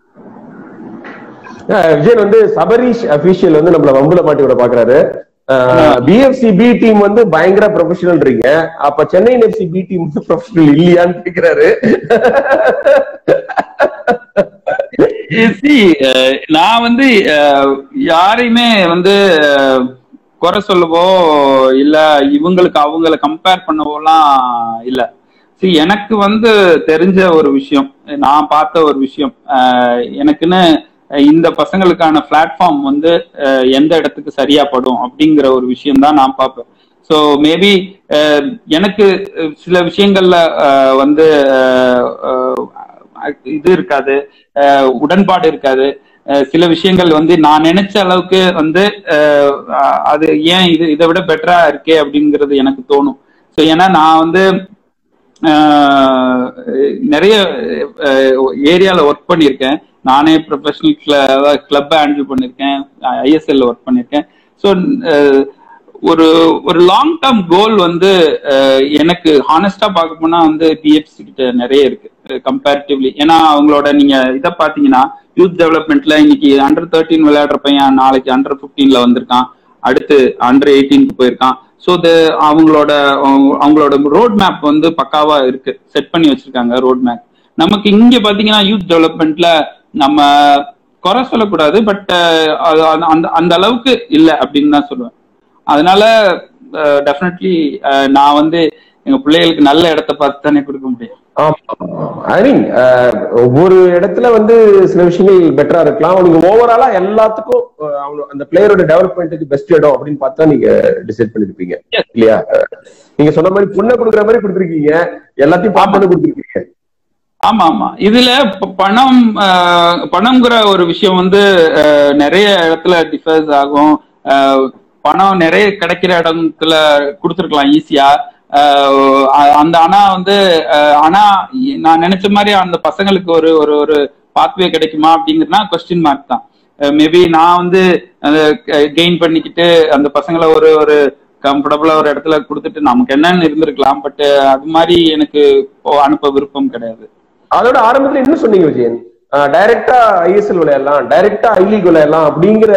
விஜயன் வந்து சபரீஷ் அபிஷியல் வந்து நம்மள வம்புல மாட்டி விட பாக்குறாரு. பிஎஃப்சி பி டீம் வந்து பயங்கர ப்ரொஃபஷனல்ன்றீங்க, அப்ப சென்னை எஃப்சி பி டீம் வந்து ப்ரொஃபஷனல் இல்லையான்னு கேக்குறாரு. நான் வந்து யாரையுமே வந்து குறை சொல்லவோ இல்ல இவங்களுக்கு அவங்கள கம்பேர் பண்ணவோலாம் இல்ல. சரி, எனக்கு வந்து தெரிஞ்ச ஒரு விஷயம், நான் பார்த்த ஒரு விஷயம், எனக்குன்னு இந்த பசங்களுக்கான பிளாட்ஃபார்ம் வந்து எந்த இடத்துக்கு சரியா படும் அப்படிங்கிற ஒரு விஷயம் தான் நான் பார்ப்பேன். ஸோ மேபி எனக்கு சில விஷயங்கள்ல வந்து இது இருக்காது, உடன்பாடு இருக்காது. சில விஷயங்கள் வந்து நான் நினைச்ச அளவுக்கு வந்து அது ஏன் இது இதை விட பெட்டரா இருக்கே அப்படிங்கிறது எனக்கு தோணும். ஸோ ஏன்னா நான் வந்து நிறைய ஏரியால ஒர்க் பண்ணியிருக்கேன். நானே ப்ரொஃபஷனல் கிளப்பை ஹேண்டில் பண்ணியிருக்கேன், ஐஎஸ்எல்ல ஒர்க் பண்ணியிருக்கேன். ஸோ ஒரு ஒரு லாங் டேர்ம் கோல் வந்து எனக்கு ஹானஸ்டா பார்க்க போனா வந்து பிஎஃப்சி கிட்ட நிறைய இருக்கு கம்பேரிட்டிவ்லி. ஏன்னா அவங்களோட நீங்க இதை பாத்தீங்கன்னா யூத் டெவலப்மெண்ட்ல இன்னைக்கு அண்டர் தேர்ட்டீன் விளையாடுற பையன் நாளைக்கு அண்டர் பிப்டீன்ல வந்திருக்கான், அடுத்து அண்டர் எயிட்டீனுக்கு போயிருக்கான். ஸோ அவங்களோட அவங்களோட ரோட் மேப் வந்து பக்காவா இருக்கு, செட் பண்ணி வச்சிருக்காங்க ரோட் மேப். நமக்கு இங்க பாத்தீங்கன்னா யூத் டெவலப்மெண்ட்ல நம்ம குறை சொல்லக்கூடாது, பட் அந்த அந்த அளவுக்கு இல்லை அப்படின்னு தான் சொல்லுவேன். அதனால டெஃபினெட்லி நான் வந்து எங்க பிள்ளைகளுக்கு நல்ல இடத்த பார்த்து தானே கொடுக்க முடியும். ஐ மீன் ஒவ்வொரு இடத்துல வந்து சில விஷயங்கள் பெட்டரா இருக்கலாம். நீங்க ஓவராலா எல்லாத்துக்கும் அந்த பிளேயரோட டெவலப்மெண்ட்டுக்கு பெஸ்ட் இடம் அப்படின்னு பார்த்தா நீங்க டிசைட் பண்ணிருப்பீங்க இல்லையா? நீங்க சொன்ன மாதிரி புண்ணை கொடுக்குற மாதிரி கொடுத்துருக்கீங்க, எல்லாத்தையும் பார்த்து கொடுத்துருக்கீங்க. ஆமா ஆமா, இதுல பணம் பணம்ங்கிற ஒரு விஷயம் வந்து நிறைய இடத்துல டிஃபர்ஸ் ஆகும். பணம் நிறைய கிடைக்கிற இடத்துல கொடுத்துருக்கலாம் ஈஸியா. அந்த ஆனா வந்து ஆனா நான் நினைச்ச மாதிரி அந்த பசங்களுக்கு ஒரு ஒரு ஒரு பாத்வே கிடைக்குமா அப்படிங்கிறதுனா கொஸ்டின் மார்க் தான். மேபி நான் வந்து கெயின் பண்ணிக்கிட்டு அந்த பசங்களை ஒரு ஒரு கம்ஃபர்டபுளா ஒரு இடத்துல கொடுத்துட்டு நமக்கு என்னன்னு இருந்திருக்கலாம். பட் அது மாதிரி எனக்கு அனுப்ப விருப்பம் கிடையாது. அதோட ஆரம்பத்துல என்ன சொன்னீங்க விஜயன்? டைரக்டா ஐஎஸ்எல் விளையாடலாம், டைரக்டா ஐ லீக் விளையாடலாம் அப்படிங்கிற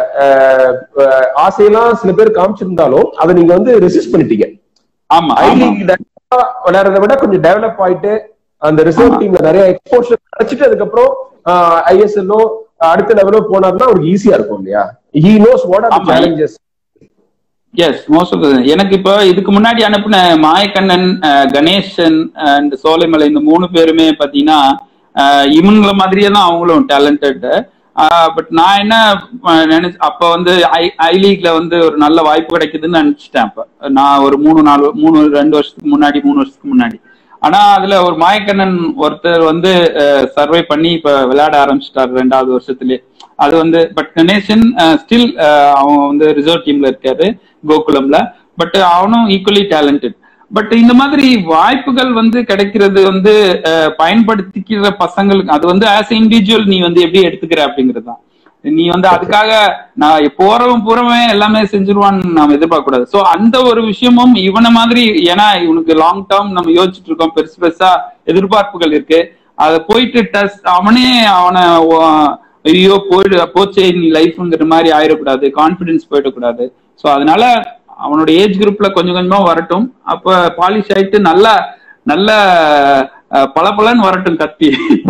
ஆசையெல்லாம் சில பேர் காமிச்சிருந்தாலும் அதை நீங்க வந்து ரெசிஸ்ட் பண்ணிட்டீங்க. ஆமா, ஐ லீக் விளையாடுறத விட கொஞ்சம் டெவலப் ஆயிட்டு அந்த ரிசர்வ் டீம்ல நிறைய எக்ஸ்போஷர் கிடைச்சிட்டு அதுக்கப்புறம் ஐஎஸ்எல்லோ அடுத்த லெவலோ போனாருன்னா அவருக்கு ஈஸியா இருக்கும் இல்லையா? He knows what are the challenges. Yes, most of எனக்கு இப்போ இதுக்கு முன்னாடி அனுப்பின மாயக்கண்ணன், கணேசன் அண்ட் சோலைமலை இந்த மூணு பேருமே பாத்தீங்கன்னா இவங்கள மாதிரியே தான் அவங்களும் டேலண்டட். பட் நான் என்ன நினைச்சு அப்ப வந்து ஐ ஐ லீக்ல வந்து ஒரு நல்ல வாய்ப்பு கிடைக்குதுன்னு நினைச்சிட்டேன். அப்ப நான் ஒரு மூணு நாலு மூணு ரெண்டு வருஷத்துக்கு முன்னாடி மூணு வருஷத்துக்கு முன்னாடி ஆனா அதுல ஒரு மாயக்கண்ணன் ஒருத்தர் வந்து சர்வை பண்ணி இப்ப விளையாட ஆரம்பிச்சிட்டாரு ரெண்டாவது வருஷத்துலயே. அது வந்து பட் கணேசன் ஸ்டில் அவன் வந்து ரிசர்வ் டீம்ல இருக்காரு கோகுலம்ல. பட் அவனும் ஈக்குவலி டேலண்டட். பட் இந்த மாதிரி வாய்ப்புகள் வந்து கிடைக்கிறது வந்து பயன்படுத்திக்கிற பசங்களுக்கு அது வந்து ஆஸ் இண்டிவிஜுவல் நீ வந்து எப்படி எடுத்துக்கிற அப்படிங்கிறது தான். நீ வந்து அதுக்காக நான் போறவன் பூரவே எல்லாமே செஞ்சிருவான்னு நாம எதிர்பார்க்க கூடாது. சோ அந்த ஒரு விஷயமும் இவனை மாதிரி, ஏன்னா இவனுக்கு லாங் டேர்ம் நம்ம யோசிச்சுட்டு இருக்கோம், பெருசு பெருசா எதிர்பார்ப்புகள் இருக்கு. அதை போயிட்டு டஸ்ட் அவனே அவனை ஐயோ போயிடு போச்சே நீ லைஃப்ங்கிற மாதிரி ஆயிடக்கூடாது, கான்பிடன்ஸ் போயிடக்கூடாது. சோ அதனால அவனோட ஏஜ் குரூப்ல கொஞ்சம் கொஞ்சமா வரட்டும். அப்ப பாலிஷ் ஆயிட்டு நல்ல நல்ல பல பலன்னு வரட்டும் கத்தி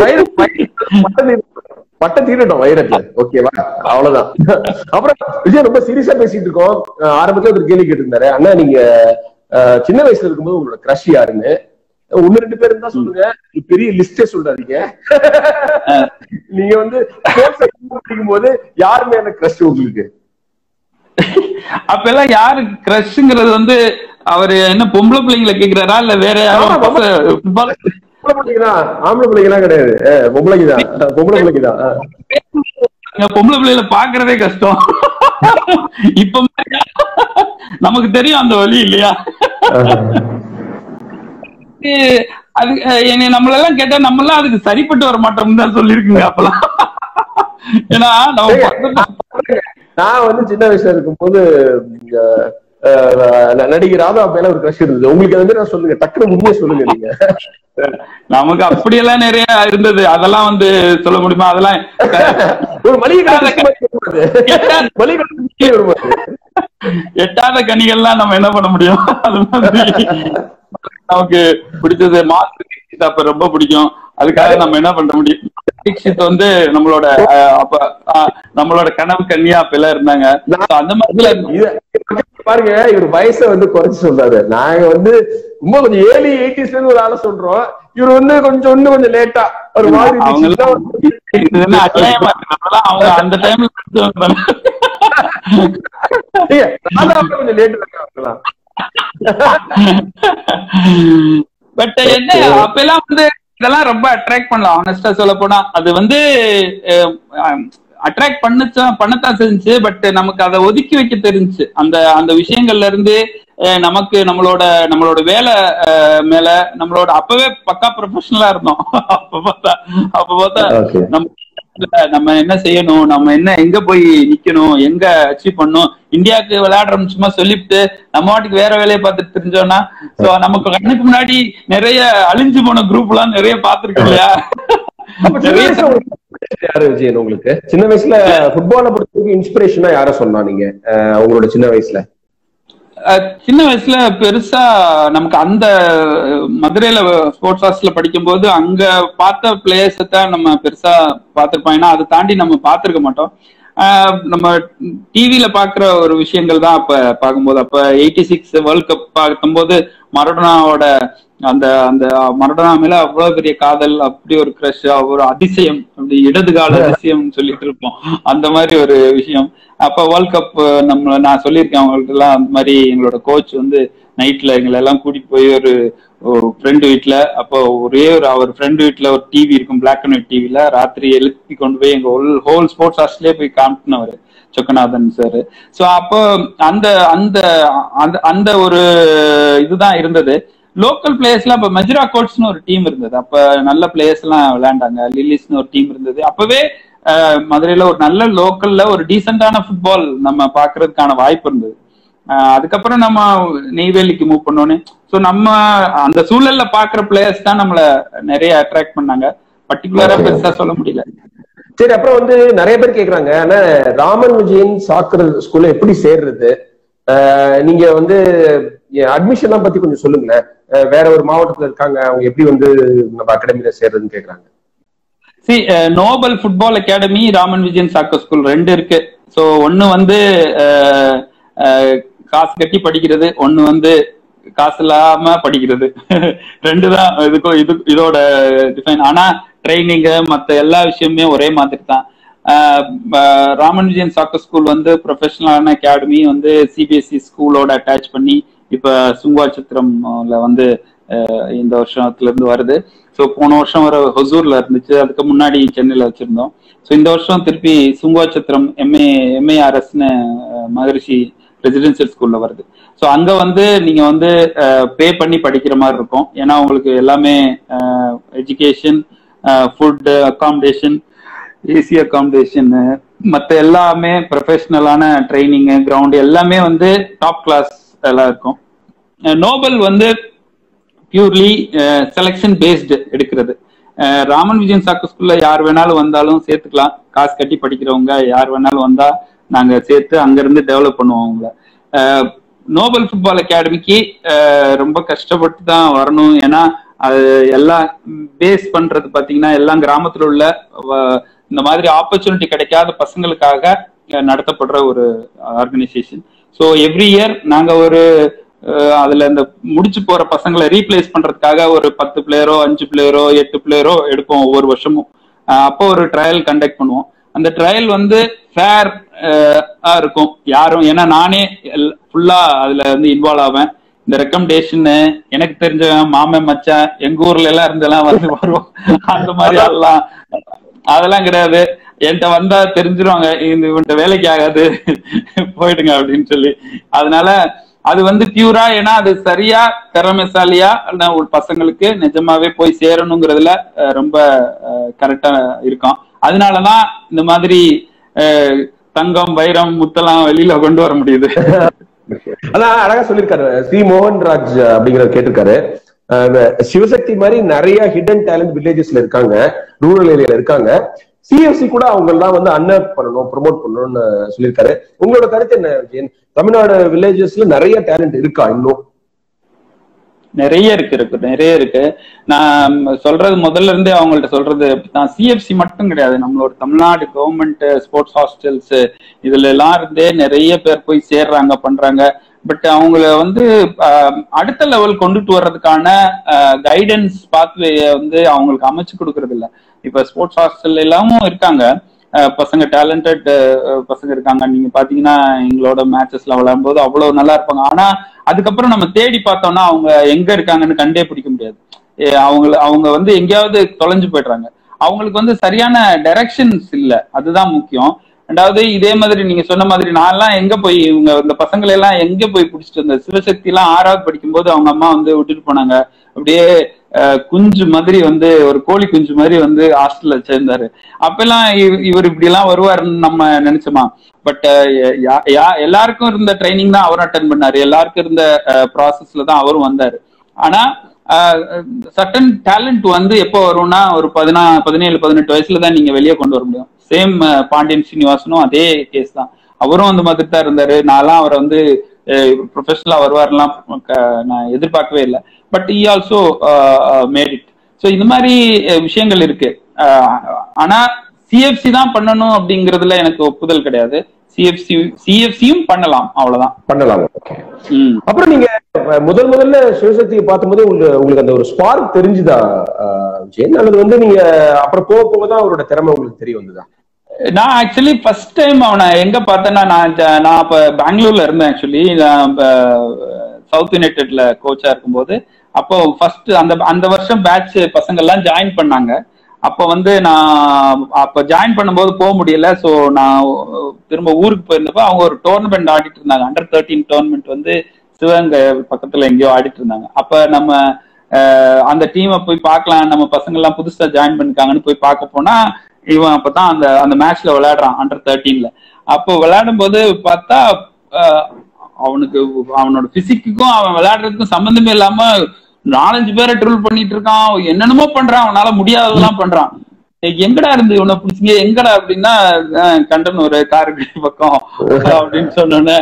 பட்ட தீரட்டும் வைரத்துல. ஓகேவா? அவ்வளவுதான். அப்புறம் விஜய் ரொம்ப சீரியஸா பேசிட்டு இருக்கோம். ஆரம்பத்துல ஒரு கேள்வி கேட்டிருந்தாரு, அண்ணா நீங்க சின்ன வயசுல இருக்கும்போது உங்களோட கிரஷ் யாருன்னு ஒன்னு ரெண்டு பேரும் தான் சொல்லுங்க, பெரிய லிஸ்டே சொல்றாதீங்க. நீங்க வந்து படிக்கும் போது யாருமே எனக்கு கிரஷ் உங்களுக்கு? அப்ப எல்லாம் யாரு கிரஷ்ங்கிறது வந்து அவரு என்ன பொம்பளை பிள்ளைங்களை கேக்குறாரா இல்ல வேற யாரும்? ஆம்பளை பிள்ளைங்கலாம் கிடையாது, பொம்பளைக்குதான். பொம்பளை பிள்ளைக்குதான். பொம்பளை பிள்ளைகளை பாக்குறதே கஷ்டம். இப்ப நமக்கு தெரியும் அந்த வழி இல்லையா? அது நம்மள எல்லாம் கேட்டா நம்ம எல்லாம் அதுக்கு சரிப்பட்டு வர மாட்டோம்னு தான் சொல்லிருக்குங்க அப்பெல்லாம். ஏன்னா நம்ம நான் வந்து சின்ன வயசுல இருக்கும்போது நடிகர் ராதா மேல ஒரு கிரஷ் இருந்தது. உங்களுக்கு வந்து நான் சொல்லுங்க, டக்குனு உண்மையை சொல்லுங்க நீங்க. நமக்கு அப்படியெல்லாம் நிறைய இருந்தது, அதெல்லாம் வந்து சொல்ல முடியுமா? அதெல்லாம் ஒரு மளிகை எட்டாத கனிகள்லாம் நம்ம என்ன பண்ண முடியும்? அது மாதிரி நமக்கு பிடிச்சது மாஸ்டர் அப்ப ரொம்ப பிடிக்கும். அதுக்காக நம்ம என்ன பண்ண முடியும்? தீக்ஷித் வந்து நம்மளோட அப்ப நம்மளோட கனவு கன்னியா அப்ப எல்லாம் இருந்தாங்க. அந்த மாதிரி பாருங்க, இவர் வயசை வந்து குறைச்சு சொல்றாரு. நாங்க வந்து ரொம்ப கொஞ்சம் ஏர்லி எயிட்டிஸ்ல இருந்து ஒரு ஆளை சொல்றோம், இவர் வந்து கொஞ்சம் இன்னும் கொஞ்சம் லேட்டா ஒரு மாதிரி. அவங்க அந்த டைம்ல கொஞ்சம் லேட் இருக்காங்க. பட் என்ன அப்ப எல்லாம் வந்து இதெல்லாம் ரொம்ப அட்ராக்ட் பண்ணலாம். ஆனஸ்டா சொல்ல போனா அது வந்து அட்ராக்ட் பண்ணச்சா பண்ணத்தான் செஞ்சு. பட் நமக்கு அதை ஒதுக்கி வைக்க தெரிஞ்சு அந்த அந்த விஷயங்கள்ல இருந்து நமக்கு நம்மளோட நம்மளோட வேலை மேல நம்மளோட அப்பவே பக்கா ப்ரொஃபஷனலா இருந்தோம். அப்ப பார்த்தா அப்ப பார்த்தா நம்ம நம்ம என்ன செய்யணும், நம்ம என்ன எங்க போய் நிக்கணும், எங்க அச்சீவ் பண்ணணும், இந்தியாவுக்கு விளையாடுறோம் சும்மா சொல்லிட்டு நம்ம வாட்டுக்கு வேற வேலையை பார்த்துட்டு தெரிஞ்சோம்னா சோ நமக்கு கண்ணுக்கு முன்னாடி நிறைய அழிஞ்சு போன குரூப் எல்லாம் நிறைய பார்த்திருக்கோம் இல்லையா? யாரு விஜயன் உங்களுக்கு சின்ன வயசுல ஃபுட்பாலை பொறுத்தவரைக்கும் இன்ஸ்பிரேஷனா யார சொன்னா நீங்க உங்களோட சின்ன வயசுல? சின்ன வயசுல பெருசா நமக்கு அந்த மதுரையில ஸ்போர்ட்ஸ் ஹாஸ்டல்ல படிக்கும் போது அங்க பார்த்த பிளேயர்ஸ் தான் நம்ம பெருசா பார்த்திருப்போம். ஏன்னா அதை தாண்டி நம்ம பார்த்திருக்க மாட்டோம். ஆஹ் நம்ம டிவில பாக்குற ஒரு விஷயங்கள் தான் அப்ப பார்க்கும்போது. அப்ப எயிட்டி சிக்ஸ் வேர்ல்ட் கப் பார்க்கும்போது மரடோனாவோட அந்த அந்த மரடோனா மேல அவ்வளவு பெரிய காதல், அப்படி ஒரு கிரஷ், ஒரு அதிசயம், அப்படி இடது கால அதிசயம் சொல்லிட்டு இருப்போம். அந்த மாதிரி ஒரு விஷயம். அப்ப வேர்ல்ட் கப் நம்ம நான் சொல்லியிருக்கேன் அவங்களுக்கு எல்லாம். அந்த மாதிரி எங்களோட கோச் வந்து நைட்ல எங்களை எல்லாம் கூட்டிட்டு போய் ஒரு ஃப்ரெண்டு வீட்டுல, அப்போ ஒரே ஒரு அவர் ஃப்ரெண்டு வீட்டுல ஒரு டிவி இருக்கும், பிளாக் அண்ட் ஒயிட் டிவில ராத்திரி எழுப்பி கொண்டு போய் எங்க ஹோல் ஸ்போர்ட்ஸ் ஹாஸ்டலே போய் காமிட்டினவர் சொக்கநாதன் சார். சோ அப்போ அந்த அந்த அந்த ஒரு இதுதான் இருந்தது. லோக்கல் பிளேயர்ஸ்லாம் இப்ப மெஜ்ரா கோட்ஸ்னு ஒரு டீம் இருந்தது. அப்ப நல்ல பிளேயர்ஸ் எல்லாம் விளையாண்டாங்க. லில்லிஸ்னு ஒரு டீம் இருந்தது. அப்பவே மதுரையில ஒரு நல்ல லோக்கல்ல ஒரு டீசென்டான ஃபுட்பால் நம்ம பாக்குறதுக்கான வாய்ப்பு இருந்தது. அதுக்கப்புறம் நம்ம நெய்வேலிக்கு மூவ் பண்ணோன்னு சோ நம்ம அந்த சூழல்ல பாக்குற பிளேயர்ஸ் தான் நம்மள நிறைய அட்ராக்ட் பண்ணாங்க. பர்டிகுலரா பெருசா சொல்ல முடியல. சரி, அப்புறம் வந்து நிறைய பேர் கேக்குறாங்க, ஆனா ராமன் விஜயன் சாக்கர் ஸ்கூல்ல எப்படி சேர்றது? நீங்க வந்து அட்மிஷன் எல்லாம் பத்தி கொஞ்சம் சொல்லுங்களேன். வேற ஒரு மாவட்டத்துல இருக்காங்க, அவங்க எப்படி வந்து நம்ம அகாடமியில சேர்றதுன்னு கேக்குறாங்க. C noble football academy, Raman Vijayan soccer school ரெண்டு இருக்கு. ஸோ ஒன்னு வந்து காசு கட்டி படிக்கிறது, ஒன்னு வந்து காசு இல்லாம படிக்கிறது. ரெண்டு தான் இதுக்கும் இது இதோட டிஃபைன். ஆனா ட்ரைனிங்கு மற்ற எல்லா விஷயமே ஒரே மாதிரி தான். ராமன் விஜயன் சாக்கர் ஸ்கூல் வந்து ப்ரொஃபஷனலான அகாடமி வந்து சிபிஎஸ்இ ஸ்கூலோட அட்டாச் பண்ணி இப்ப சுங்குவா சத்திரம்ல வந்து இந்த வருஷத்துல இருந்து வருது. ஸோ போன வருஷம் வர ஹொசூர்ல இருந்துச்சு, அதுக்கு முன்னாடி சென்னையில வச்சிருந்தோம். ஸோ இந்த வருஷம் திருப்பி சுங்குவா சத்திரம் எம்ஏ எம்ஏஆர்எஸ்ன்னு மகரிஷி ரெசிடென்சியல் ஸ்கூல்ல வருது. ஸோ அங்க வந்து நீங்க வந்து பே பண்ணி படிக்கிற மாதிரி இருக்கும். ஏன்னா உங்களுக்கு எல்லாமே education, food, accommodation, AC accommodation, மற்ற எல்லாமே ப்ரொஃபஷனலான ட்ரைனிங்கு, கிரவுண்டு எல்லாமே வந்து டாப் கிளாஸ் எல்லாம் இருக்கும். நோபல் வந்து பியூர்லி செலெக்ஷன் பேஸ்டு எடுக்கிறது. ராமன் விஜயன் சாக்கர் ஸ்கூல்ல யார் வேணாலும் வந்தாலும் சேர்த்துக்கலாம். காசு கட்டி படிக்கிறவங்க யார் வேணாலும் வந்தா நாங்க சேர்த்து அங்கிருந்து டெவலப் பண்ணுவோம் அவங்கள. நோபல் ஃபுட்பால் அகாடமிக்கு ரொம்ப கஷ்டப்பட்டு தான் வரணும். ஏன்னா அது எல்லாம் பேஸ் பண்றது பாத்தீங்கன்னா எல்லாம் கிராமத்துல உள்ள இந்த மாதிரி ஆப்பர்ச்சுனிட்டி கிடைக்காத பசங்களுக்காக நடத்தப்படுற ஒரு ஆர்கனைசேஷன். ஸோ எவ்ரி இயர் நாங்க ஒரு அதுல இந்த முடிச்சு போற பசங்களை ரீப்ளேஸ் பண்றதுக்காக ஒரு பத்து பிளேயரோ அஞ்சு பிளேயரோ எட்டு பிளேயரோ எடுப்போம் ஒவ்வொரு வருஷமும். அப்போ ஒரு ட்ரையல் கண்டக்ட் பண்ணுவோம். அந்த ட்ரையல் வந்து ஃபேர் இருக்கும் யாரும், ஏன்னா நானே ஃபுல்லா அதுல வந்து இன்வால்வ் ஆவேன். இந்த ரெக்கமெண்டேஷன் எனக்கு தெரிஞ்சவன் மாமன் மச்சான் எங்க ஊர்ல எல்லாம் இருந்தெல்லாம் வந்து வருவோம். அந்த மாதிரி எல்லாம் அதெல்லாம் கிடையாது. என்கிட்ட வந்தா தெரிஞ்சிருவாங்க இந்த இவன்ட்ட வேலைக்கு ஆகாது போயிடுங்க அப்படின்னு சொல்லி. அதனால அது வந்து பியூரா, ஏன்னா அது சரியா திறமைசாலியா ஒரு பசங்களுக்கு நிஜமாவே போய் சேரணுங்கிறதுல ரொம்ப கரெக்டா இருக்கும். அதனாலதான் இந்த மாதிரி தங்கம் வைரம் முத்தெல்லாம் வெளியில கொண்டு வர முடியுது. அதான் அழகா சொல்லியிருக்காரு ஸ்ரீ மோகன்ராஜ் அப்படிங்கிறத கேட்டிருக்காரு. சிவசக்தி மாதிரி நிறைய ஹிடன் டேலண்ட் வில்லேஜஸ்ல இருக்காங்க, ரூரல் ஏரியால இருக்காங்க. சிஎஃப்சி கூட அவங்க எல்லாம் வந்து அன்அப் பண்ணணும், ப்ரொமோட் பண்ணணும்னு சொல்லியிருக்காரு. உங்களோட கருத்து என்ன விஜயன்? தமிழ்நாடு வில்லேஜஸ்ல நிறைய டேலண்ட் இருக்கா? இன்னும் நிறைய இருக்கு இருக்கு நிறைய இருக்கு. நான் சொல்றது முதல்ல இருந்தே அவங்கள்ட்ட சொல்றது, நான் சிஎஃப்சி மட்டும் கிடையாது, நம்மளோட தமிழ்நாடு கவர்மெண்ட் ஸ்போர்ட்ஸ் ஹாஸ்டல்ஸ் இதுல எல்லாம் இருந்தே நிறைய பேர் போய் சேர்றாங்க பண்றாங்க. பட் அவங்கள வந்து அடுத்த லெவல் கொண்டுட்டு வர்றதுக்கான கைடன்ஸ் பாத்வேயை வந்து அவங்களுக்கு அமைச்சு கொடுக்கறது இல்லை. இப்ப ஸ்போர்ட்ஸ் ஹாஸ்டல் எல்லாமும் இருக்காங்க பசங்க, டேலண்டட் பசங்க இருக்காங்க. நீங்க பாத்தீங்கன்னா எங்களோட மேட்சஸ்ல விளையாடும் போது அவ்வளவு நல்லா இருப்பாங்க. ஆனா அதுக்கப்புறம் நம்ம தேடி பார்த்தோம்னா அவங்க எங்க இருக்காங்கன்னு கண்டே பிடிக்க முடியாது. அவங்க அவங்க வந்து எங்கேயாவது தொலைஞ்சு போயிடுறாங்க. அவங்களுக்கு வந்து சரியான டைரக்ஷன்ஸ் இல்லை, அதுதான் முக்கியம். ரெண்டாவது இதே மாதிரி நீங்க சொன்ன மாதிரி நான் எல்லாம் எங்க போய் இவங்க இந்த பசங்களை எல்லாம் எங்க போய் பிடிச்சிட்டு வந்த சிவசக்தி எல்லாம் ஆறாவது படிக்கும் போது அவங்க அம்மா வந்து விட்டுட்டு போனாங்க. அப்படியே குஞ்சு மாதிரி வந்து ஒரு கோழி குஞ்சு மாதிரி வந்து ஹாஸ்டல்ல சேர்ந்தாரு. அப்பெல்லாம் இவர் இப்படி எல்லாம் வருவாருன்னு நம்ம நினைச்சோமா? பட் எல்லாருக்கும் இருந்த ட்ரைனிங் தான் அவரும் அட்டன் பண்ணாரு, எல்லாருக்கும் இருந்த ப்ராசஸ்ல தான் அவரும் வந்தாரு. ஆனா சர்டன் டேலண்ட் வந்து எப்போ வரும்னா ஒரு பதினா பதினேழு பதினெட்டு வயசுல தான் நீங்க வெளியே கொண்டு வர முடியும். சேம் பாண்டியன் ஸ்ரீனிவாசனும் அதே கேஸ் தான், அவரும் அந்த மாதிரி தான் இருந்தாரு. நான்லாம் அவரை வந்து ப்ரொஃபஷனலா வருவாருலாம் நான் எதிர்பார்க்கவே இல்லை. But he also made it. So இந்த மாதிரி விஷயங்கள் இருக்கு. ஆனா சிஎஃப்சி தான் பண்ணணும் அப்படிங்கறதுல எனக்கு ஒப்புதல் கிடையாது. சிஎஃப்சி சிஎஃப்சியும் பண்ணலாம், அவ்வளவுதான் பண்ணலாம். அப்புறம் நீங்க முதல் முதல்ல சிவசக்தியை பார்க்கும்போது உங்களுக்கு உங்களுக்கு அந்த ஒரு ஸ்பார்க் தெரிஞ்சுதா ஜெயன், அல்லது வந்து நீங்க அப்புறம் போக போகதான் அவரோட திறமை உங்களுக்கு தெரிய வந்ததா? நான் ஆக்சுவலி ஃபர்ஸ்ட் டைம் அவனை எங்க பார்த்தேன்னா, நான் நான் அப்ப பெங்களூர்ல இருந்தேன். ஆக்சுவலி நான் சவுத் யுனைடெட்ல கோச்சா இருக்கும்போது அப்போ ஃபர்ஸ்ட் அந்த அந்த வருஷம் பேட்ச் பசங்க எல்லாம் ஜாயின் பண்ணாங்க. அப்ப வந்து நான் அப்ப ஜாயின் பண்ணும்போது போக முடியல. ஸோ நான் திரும்ப ஊருக்கு போயிருந்தப்ப அவங்க ஒரு டோர்னமெண்ட் ஆடிட்டு இருந்தாங்க, அண்டர் தேர்ட்டீன் டோர்னமெண்ட் வந்து சிவகங்கை பக்கத்துல எங்கேயோ ஆடிட்டு இருந்தாங்க. அப்ப நம்ம அந்த டீமை போய் பார்க்கலாம், நம்ம பசங்க எல்லாம் புதுசா ஜாயின் பண்ணிருக்காங்கன்னு போய் பார்க்க போனா இவன் அப்பதான் அந்த அந்த மேட்ச்ல விளையாடுறான் அண்டர் தேர்ட்டீன்ல. அப்போ விளையாடும் போது பார்த்தா அவனுக்கு அவனோட பிசிக்குக்கும் அவன் விளையாடுறதுக்கும் சம்பந்தமே இல்லாம நாலஞ்சு பேரை ட்ரில் பண்ணிட்டு இருக்கான், என்னென்னமோ பண்றான், அவனால முடியாததெல்லாம் பண்றான். எங்கடா இருந்து இவனை பிடிச்சிங்க எங்கடா அப்படின்னா கண்டன் ஒரு காரைக்குடி பக்கம் அப்படின்னு சொன்னோன்னே